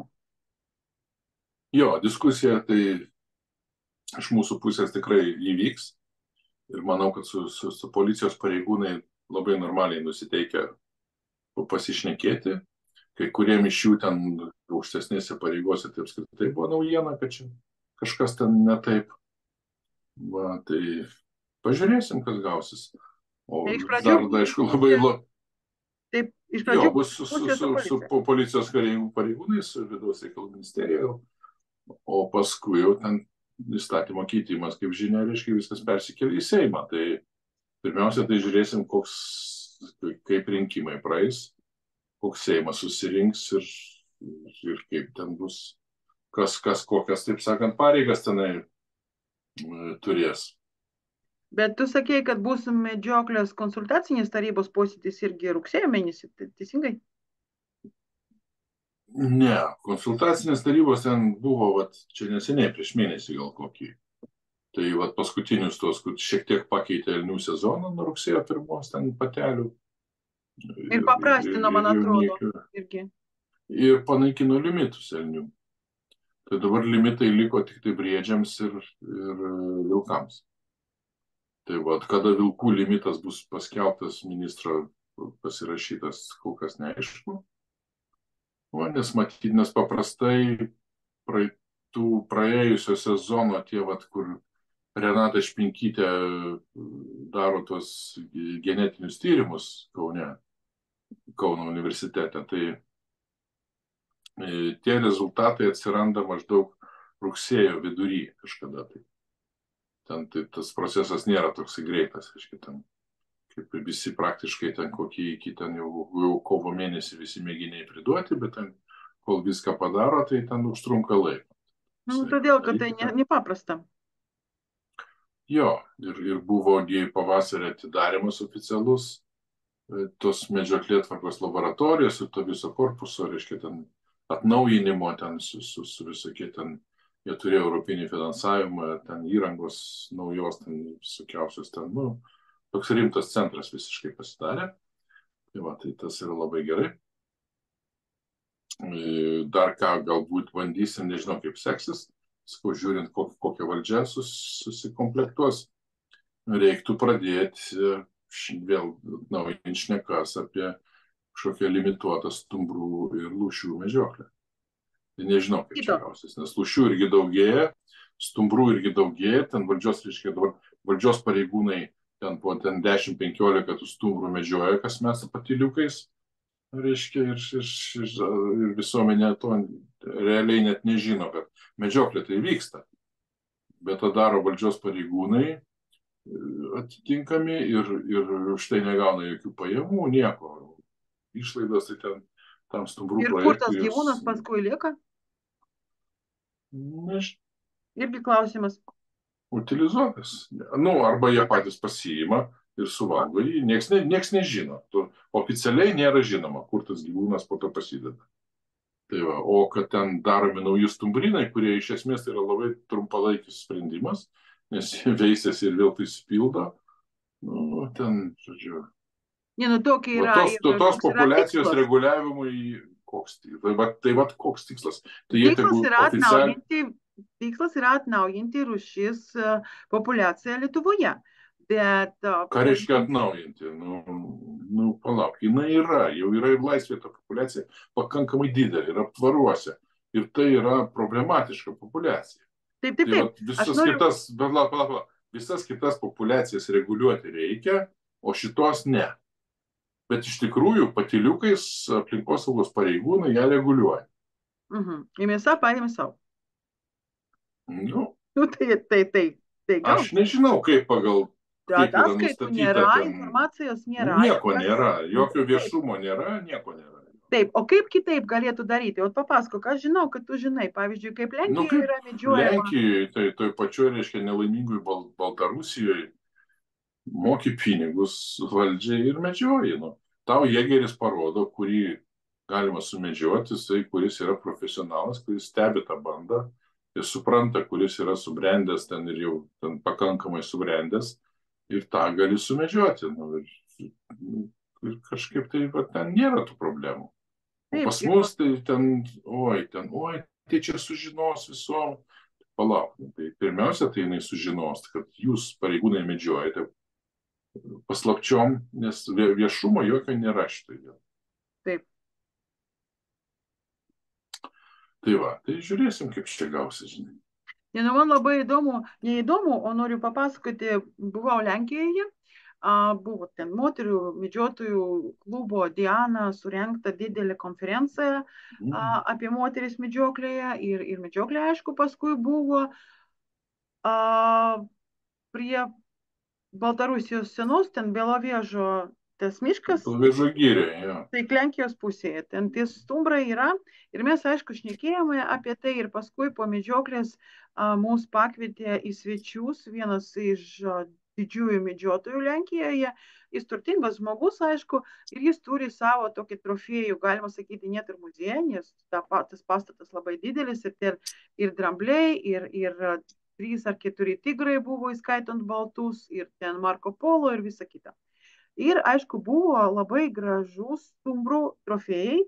Speaker 2: Diskusija tai iš mūsų pusės tikrai įvyks ir manau, kad su policijos pareigūnai labai normaliai nusiteikia pasišnekėti. Kai kuriem iš jų ten aukštesnėse pareigose tai apskritai buvo naujiena, kad čia kažkas ten ne taip. Tai pažiūrėsim, kas gausis. O dar, aišku, labai...
Speaker 1: Taip, iš pradžių
Speaker 2: bus su policijos pareigūnais, su vidaus reikalų ministerija, o paskui jau ten įstatymo keitimas, kaip žinia, reiškia, viskas persikėlė į Seimą. Tai pirmiausia, tai žiūrėsim, kaip rinkimai praeis, koks Seimas susirinks ir kaip ten bus, kas kokias, taip sakant, pareigas tenai turės.
Speaker 1: Bet tu sakėjai, kad bus medžioklės konsultacinės tarybos posėdis irgi rugsėjo mėnesį, teisingai?
Speaker 2: Ne, konsultacinės tarybos ten buvo, čia neseniai, prieš mėnesį gal kokį. Tai paskutinius tos, kur šiek tiek pakeitė elnių sezoną nuo rugsėjo 1 ten patelių.
Speaker 1: Ir paprastino, man atrodo, irgi.
Speaker 2: Ir panaikino limitus elnių. Tai dabar limitai liko tik tai briedžiams ir vilkams. Tai kada vilkų limitas bus paskelbtas ministro pasirašytas, kol kas neaišku. Nes paprastai praėjusio sezono tie, kur Renata Špinkytė daro tuos genetinius tyrimus Kauno universitete, tai tie rezultatai atsiranda maždaug rugsėjo vidury kažkada. Ten tas procesas nėra toksai greitas, kaip visi praktiškai kokį iki jau kovo mėnesį visi mėginiai priduoti, bet kol viską padaro, tai ten užtrunka laiko.
Speaker 1: Todėl, kad tai nepaprasta.
Speaker 2: Ir buvo pavasarį atidarymas oficialus tos medžioklėtvarkos laboratorijos ir to viso korpuso, reiškia, ten atnaujinimo, ten su visokie ten, jie turėjo europinį finansavimą, ten įrangos naujos, ten visokiausios ten, toks rimtas centras visiškai pasidarė. Tai tas yra labai gerai. Dar ką galbūt bandysim, nežinau kaip seksis, žiūrint kokią valdžią susikomplektuos, reiktų pradėti vėl naujinti šnekas apie kažkokią limituotą stumbrų ir lūšių medžioklę. Tai nežinau, kaip čia gausis, nes lūšių irgi daugėja, stumbrų irgi daugėja, ten valdžios pareigūnai ten po 10-15 tų stumbrų medžioja kasmet su patyliukais, reiškia, ir visuomenė to realiai net nežino, kad medžioklė tai vyksta. Bet tą daro valdžios pareigūnai atitinkami ir už tai negauna jokių pajamų, nieko. Išlaidos tai ten tam stumbrų
Speaker 1: Ir kur tas
Speaker 2: projektui
Speaker 1: gyvūnas paskui lieka? Irgi klausimas.
Speaker 2: Utilizuotas. Nu, arba jie patys pasiima ir suvalgo jį. Nieks nežino. Oficialiai nėra žinoma, kur tas gyvūnas po to pasideda. Tai va, o kad ten daromi nauji stumbrynai, kurie iš esmės tai yra labai trumpalaikis sprendimas, nes jie veisėsi ir vėl tai spildo. Nu, ten, žodžiu.
Speaker 1: Ne, nu tokia yra.
Speaker 2: Tos populiacijos reguliavimui koks tikslas. Tai va, koks tikslas. Tai
Speaker 1: Tikslas yra atnaujinti rūšis populiaciją Lietuvoje. Bet,
Speaker 2: ką reiškia atnaujinti? Nu, palauk, jinai yra, jau yra ir laisvė ta populiacija pakankamai didelė, yra aptvaruose. Ir tai yra problematiška populiacija.
Speaker 1: Taip.
Speaker 2: Visas kitas populiacijas reguliuoti reikia, o šitos ne. Bet iš tikrųjų patyliukais aplinkosaugos pareigūnai ją reguliuoja.
Speaker 1: Ir mėsą paėmė savo.
Speaker 2: Nu,
Speaker 1: tai.
Speaker 2: Aš nežinau, kaip pagal...
Speaker 1: Ataskaitų nėra, informacijos nėra.
Speaker 2: Nieko nėra, jokio viešumo nėra, nieko nėra.
Speaker 1: Taip, o kaip kitaip galėtų daryti? O papasakok, aš žinau, kad tu žinai, pavyzdžiui, kaip Lenkijoje yra medžiojama.
Speaker 2: Lenkijoje, tai toj pačioj, reiškia, nelaimingui Baltarusijoje moki pinigus valdžiai ir medžioji. Tau jėgeris parodo, kurį galima sumedžioti, jisai, kuris yra profesionalas, kuris stebi tą bandą ir supranta, kuris yra subrendęs ten ir jau ten pakankamai subrendęs ir tą gali sumedžioti. Ir kažkaip tai ten nėra tų problemų. O pas mus tai tai čia sužinos visom. Palauk, tai pirmiausia, tai jinai sužinos, kad jūs pareigūnai medžiojate paslapčiom, nes viešumo jokio nėra šitoj vietoj.
Speaker 1: Taip.
Speaker 2: Tai va, tai žiūrėsim, kaip čia gausi, žinai.
Speaker 1: Man labai neįdomu, o noriu papasakoti, buvau Lenkijoje, buvo ten moterių medžiotojų klubo Diana surengta didelė konferencija apie moteris medžioklėje ir medžioklė, aišku, paskui buvo prie Baltarusijos senos, ten Belovežo tas miškas.
Speaker 2: Belovežo gyrė, jo.
Speaker 1: Tai Lenkijos pusėje, ten tie stumbrai yra ir mes, aišku, šnekėjome apie tai ir paskui po medžioklės mus pakvietė į svečius vienas iš didžiųjų medžiotojų Lenkijoje. Jis turtingas žmogus, aišku, ir jis turi savo tokį trofėjų, galima sakyti, net ir muziejų, nes tas pastatas labai didelis ir drambliai, ir 3 ar 4 tigrai buvo, įskaitant baltus, ir ten Marko Polo ir visa kita. Ir, aišku, buvo labai gražus stumbrų trofėjai,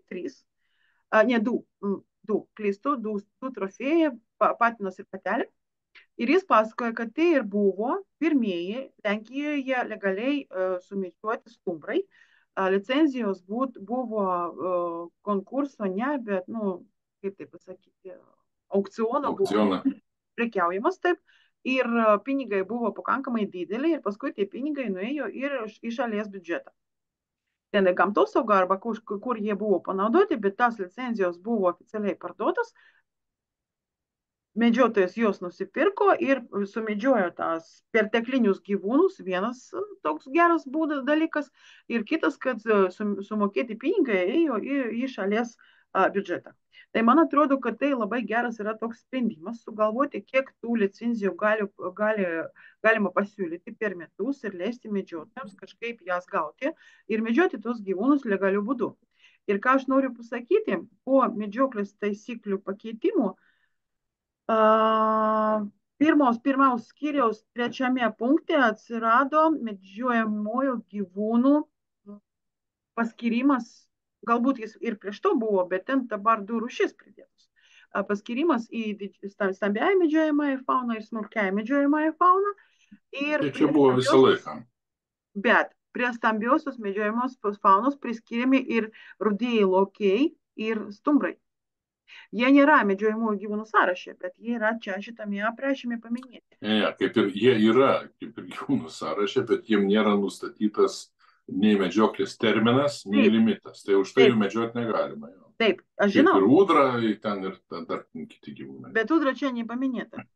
Speaker 1: 2 trofėjai, patinas ir patelė. Ir jis pasakoja, kad tai ir buvo pirmieji Lenkijoje legaliai sumedžioti stumbrai. Licenzijos buvo konkurso, bet, kaip tai pasakyti, aukciono buvo prekiaujamas taip. Ir pinigai buvo pakankamai dideli ir paskui tie pinigai nuėjo ir į šalies biudžetą. Ten gamtosauga arba kur jie buvo panaudoti, bet tas licenzijos buvo oficialiai parduotas. Medžiotojas jos nusipirko ir sumedžiojo tas perteklinius gyvūnus, vienas toks geras dalykas, ir kitas, kad sumokėti pinigai ėjo į šalies biudžetą. Tai man atrodo, kad tai labai geras yra toks sprendimas, sugalvoti, kiek tų licenzijų galima pasiūlyti per metus ir leisti medžiotojams kažkaip jas gauti ir medžioti tos gyvūnus legaliu būdu. Ir ką aš noriu pasakyti, po medžioklės taisyklių pakeitimų, pirmaus skyriaus 3 punkte atsirado medžiojamųjų gyvūnų paskirimas. Galbūt jis ir prieš to buvo, bet ten dabar 2 rūšis pridėtos. Paskirimas į stambiąją medžiojamąją fauną ir smulkiąją medžiojamąją fauną.
Speaker 2: Tai čia buvo visą laiką.
Speaker 1: Bet prie stambiosios medžiojamos faunos priskiriami ir rudieji lokiai ir stumbrai. Jie nėra medžiojamųjų gyvūnų sąraše, bet jie yra čia šitame aprašyme paminėti.
Speaker 2: Kaip ir jie yra kaip ir gyvūnų sąraše, bet jiem nėra nustatytas nei medžioklės terminas, nei limitas. Tai už tai jų medžioti negalima.
Speaker 1: Taip, aš žinau.
Speaker 2: Kaip ir ūdra, ten ir dar kiti gyvūnai.
Speaker 1: Bet ūdra čia nepaminėta.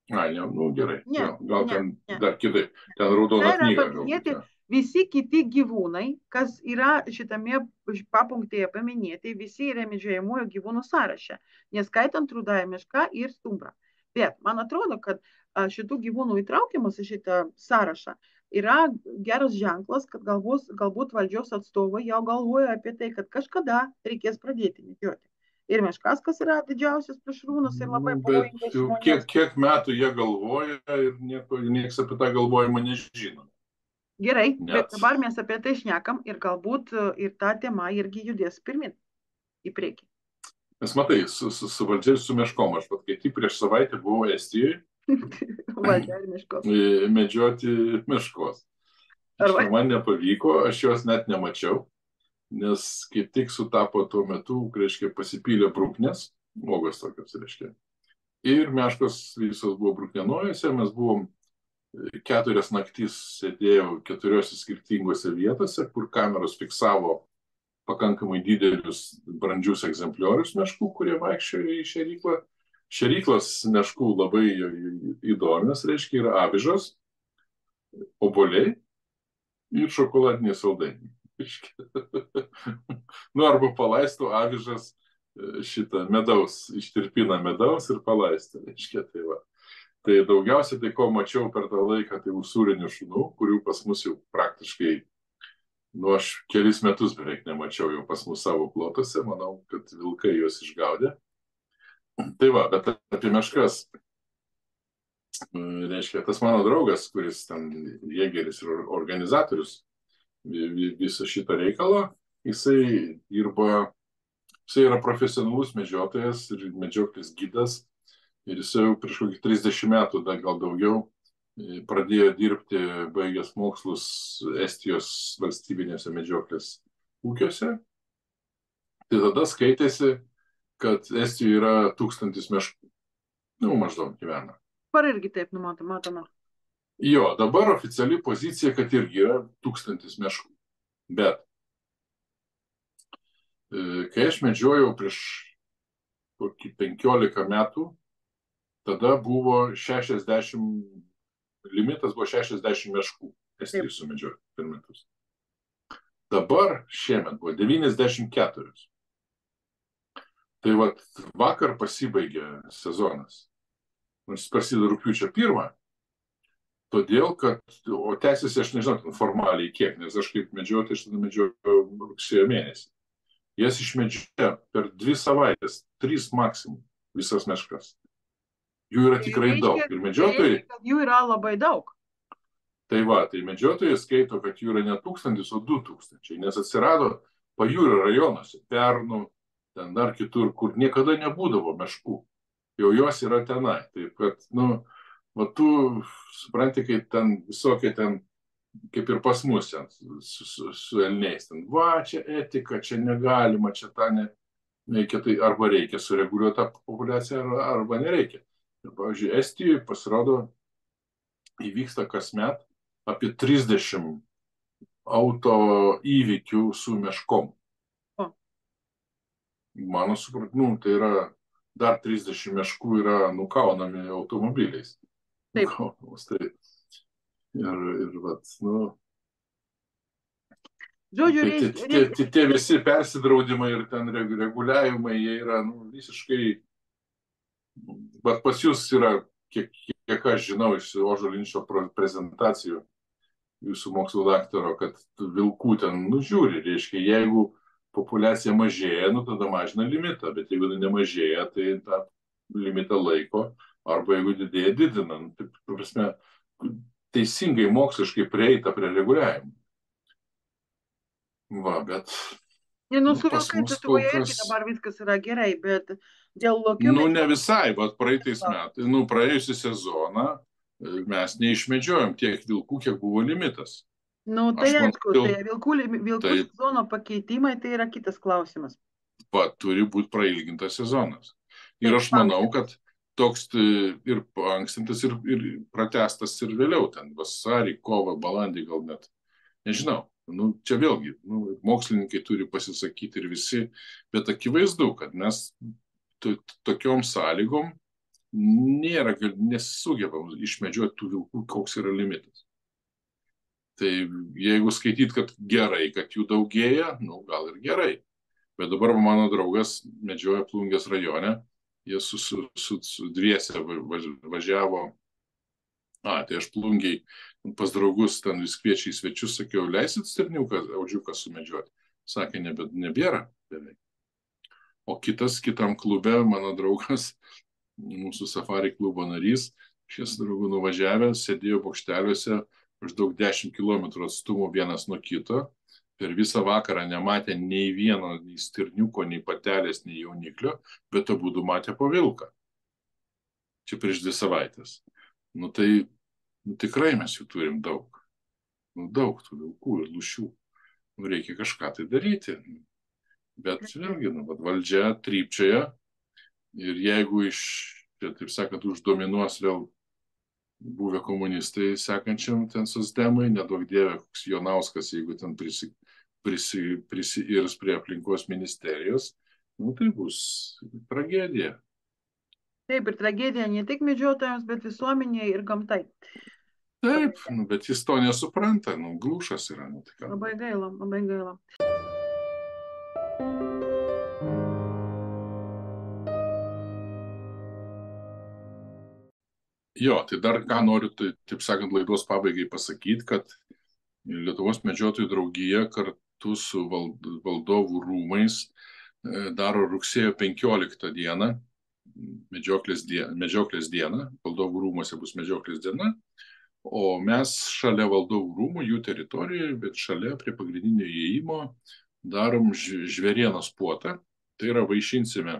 Speaker 2: Ai, ne, nu gerai.
Speaker 1: Ne,
Speaker 2: Gal
Speaker 1: ne,
Speaker 2: ten
Speaker 1: ne.
Speaker 2: dar kitaip. Ten
Speaker 1: Tai
Speaker 2: raudona
Speaker 1: yra
Speaker 2: knyga galbūt.
Speaker 1: paminėti
Speaker 2: Ja.
Speaker 1: visi kiti gyvūnai, kas yra šitame papunktėje paminėti, visi yra medžiojamųjų gyvūnų sąraše, neskaitant rudąją mešką ir stumbrą. Bet man atrodo, kad šitų gyvūnų įtraukimas į šitą sąrašą yra geras ženklas, kad galbūt valdžios atstovai jau galvoja apie tai, kad kažkada reikės pradėti medžioti. Ir meškas, kas yra didžiausias plėšrūnas ir labai
Speaker 2: Nu, bet
Speaker 1: pavojingas
Speaker 2: jau
Speaker 1: žmonėms.
Speaker 2: kiek metų jie galvoja ir niekas apie tą galvojimą nežino.
Speaker 1: Gerai,
Speaker 2: Net.
Speaker 1: bet dabar mes apie tai šnekam ir galbūt ir ta tema irgi judės pirmin į priekį.
Speaker 2: Nes matai, su valdžia ir su meškom, aš pat kai tik prieš savaitę buvau Estijoje
Speaker 1: Valdžia ir meškos.
Speaker 2: medžioti meškos. Man nepavyko, aš jos net nemačiau, nes kaip tik sutapo tuo metu, reiškia, pasipylė bruknės, uogos tokios, reiškia. Ir meškos visos buvo bruknenojose, mes buvom 4 naktis sėdėjau 4 skirtingose vietose, kur kameros fiksavo pakankamai didelius brandžius egzempliorius meškų, kurie vaikščiojo į šėryklą. Šėryklos meškų labai įdomios, reiškia, yra avižos, obuoliai ir šokoladiniai saldainiai. Nu, arba palaistų avižas šitą medaus, ištirpina medaus ir palaistų, reiškia, tai va. Tai daugiausiai, tai ko mačiau per tą laiką, tai usūrinių šunų, kurių pas mus jau praktiškai, nu, aš kelis metus beveik nemačiau jau pas mus savo plotose, manau, kad vilkai juos išgaudė. Tai va, bet apie meškas, reiškia, tas mano draugas, kuris ten jėgeris ir organizatorius viso šito reikalo, jisai yra profesionalus medžiotojas ir medžioklės gidas. Ir jis jau prieš kokį 30 metų, dar gal daugiau, pradėjo dirbti, baigęs mokslus Estijos valstybinėse medžioklės ūkiuose. Tai tada skaitėsi, kad Estijoje yra 1000 meškų. Nu, maždaug gyvena.
Speaker 1: Dabar irgi taip matoma.
Speaker 2: Jo, dabar oficiali pozicija, kad irgi yra 1000 meškų. Bet, kai aš medžiojau prieš kokį 15 metų, tada buvo 60, limitas buvo 60 meškų Estijoje sumedžioti per metus. Dabar šiemet buvo 94. Tai vat vakar pasibaigė sezonas. Nors prasideda rugpjūčio 1, todėl, kad, o tęsiasi, aš nežinau, formaliai kiek, nes aš kaip medžioti, aš tada medžiojau rugsėjo mėnesį. Jas išmedžioja per 2 savaitės, 3 maksimum visas meškas. Jų yra tikrai daug. Ir medžiotojai...
Speaker 1: Jų yra labai daug.
Speaker 2: Tai va, tai medžiotojai skaito, kad jų yra ne 1000, o 2000, nes atsirado pajūrio rajonuose, Pernų, ten dar kitur, kur niekada nebūdavo meškų. Jau jos yra tenai. Taip, kad, nu, va tu supranti, kai ten visokie ten, kaip ir pas mus ten, su elniais, ten, va, čia etika, čia negalima, čia tą nereikia, tai arba reikia sureguliuoti tą populiaciją, arba nereikia. Ir, pavyzdžiui, Estijoje pasirodo, įvyksta kasmet apie 30 auto įvykių su meškom. Mano supratimu, tai yra dar 30 meškų yra nukaunami automobiliais.
Speaker 1: Taip.
Speaker 2: Tai, ir vat, nu...
Speaker 1: Žodžiu,
Speaker 2: tie visi persidraudimai ir ten reguliavimai, jie yra visiškai... Bet pas jūs yra, kiek aš žinau iš Ožo Linčio prezentacijų, jūsų mokslo daktaro, kad vilkų ten nužiūri, reiškia, jeigu populiacija mažėja, nu tada mažina limitą, bet jeigu nemažėja, tai tą limitą laiko, arba jeigu didėja, didina. Nu, taip, prasme, teisingai moksliškai prieita prie reguliavimo. Va, bet...
Speaker 1: Su vilkais Lietuvoje irgi dabar viskas yra gerai, bet dėl lokių...
Speaker 2: Nu, ne visai, bet praeitais metais, praėjusią sezoną mes neišmedžiojom tiek vilkų, kiek buvo limitas.
Speaker 1: Nu, tai aišku, tai vilkų sezono pakeitimai tai yra kitas klausimas.
Speaker 2: Va, turi būti prailgintas sezonas. Ir aš manau, kad toks ir paankstintas, ir pratęstas ir vėliau, ten vasarį, kovą, balandį gal net. Nežinau, nu, čia vėlgi, mokslininkai turi pasisakyti ir visi, bet akivaizdu, kad mes tokiom sąlygom nesugebam išmedžioti tų vilkų, koks yra limitas. Tai jeigu skaityt, kad gerai, kad jų daugėja, nu gal ir gerai. Bet dabar mano draugas medžioja Plungės rajone, jie su dviese važiavo, tai aš Plungiai pas draugus ten vis kviečia į svečius, sakiau, leisit stirniuką, audžiuką sumedžioti. Sakė, nebėra beveik. O kitam klube, mano draugas, mūsų safari klubo narys, šis draugų nuvažiavęs, sėdėjo bokšteliuose maždaug 10 km atstumu vienas nuo kito. Per visą vakarą nematė nei vieno, nei stirniuko, nei patelės, nei jauniklio, bet abudu matė po vilką. Čia prieš 2 savaitės. Tai tikrai mes jų turim daug. Daug tų vilkų ir lūšių. Reikia kažką tai daryti. Bet vėlgi, valdžia trypčioja ir jeigu taip sakant, uždominuos vėl buvę komunistai sekančiam ten socdemai, nedaug dievė, koks Jonauskas, jeigu ten prisiirs prie aplinkos ministerijos, tai bus tragedija.
Speaker 1: Taip, ir tragedija ne tik medžiotojams, bet visuomenėje ir gamtai.
Speaker 2: Taip, bet jis to nesupranta, glūšas yra.
Speaker 1: Labai gaila, labai gaila.
Speaker 2: Jo, tai dar ką noriu, taip sakant, laidos pabaigai pasakyti, kad Lietuvos medžiotojų draugija kartu su valdovų rūmais daro rugsėjo 15 dieną, medžioklės dieną, valdovų rūmuose bus medžioklės diena, o mes šalia valdovų rūmų, jų teritorijoje, bet šalia prie pagrindinio įėjimo darom žvėrienos puotą, tai yra vaišinsime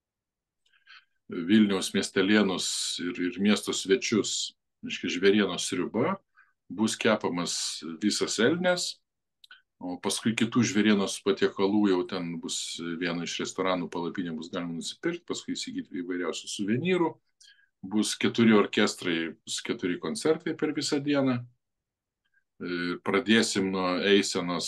Speaker 2: Vilniaus miestelėnus ir miesto svečius, žvėrienos sriuba, bus kepamas visas elnias, o paskui kitų žvėrienos patiekalų jau ten bus viena iš restoranų palapinė, bus galima nusipirkti, paskui įsigyti įvairiausių suvenyrų, bus 4 orkestrai, bus 4 koncertai per visą dieną. Pradėsim nuo eisenos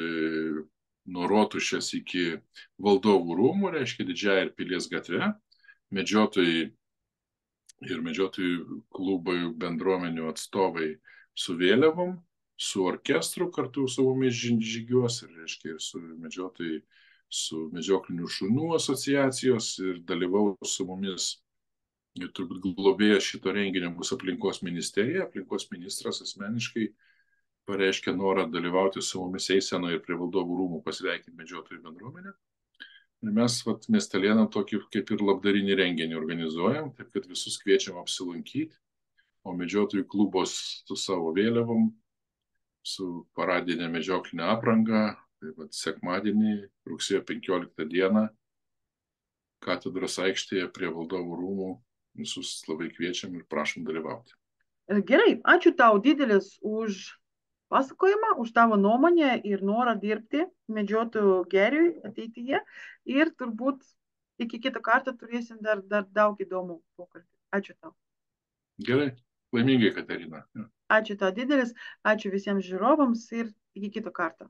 Speaker 2: nuo Rotušės iki valdovų rūmų, reiškia Didžiąja ir Pilies gatve. Medžiotojai ir medžiotojų klubai bendruomenių atstovai su vėliavom, su orkestru kartu su mumis žygiuos ir, reiškia, ir su medžiotojai, su medžioklinių šunų asociacijos ir dalyvaus su mumis. Ir turbūt globėjas šito renginio bus aplinkos ministerija. Aplinkos ministras asmeniškai pareiškė norą dalyvauti su mumis eisenoje ir prie valdovų rūmų pasveikinti medžiotojų bendruomenę. Ir mes miestelėną tokį kaip ir labdarinį renginį organizuojam, taip kad visus kviečiam apsilankyti, o medžiotojų klubos su savo vėliavom, su paradinė medžioklinė apranga, taip pat sekmadienį, rugsėjo 15 dieną, katedros aikštėje prie valdovų rūmų, visus labai kviečiam ir prašom dalyvauti.
Speaker 1: Gerai, ačiū tau didelis už pasakojimą, už tavo nuomonę ir norą dirbti medžiotojų geriui ateityje. Ir turbūt iki kito karto turėsim dar daug įdomų pokalbį. Ačiū tau.
Speaker 2: Gerai, laimingai, Katerina.
Speaker 1: Ačiū tau didelis, ačiū visiems žiūrovams ir iki kito karto.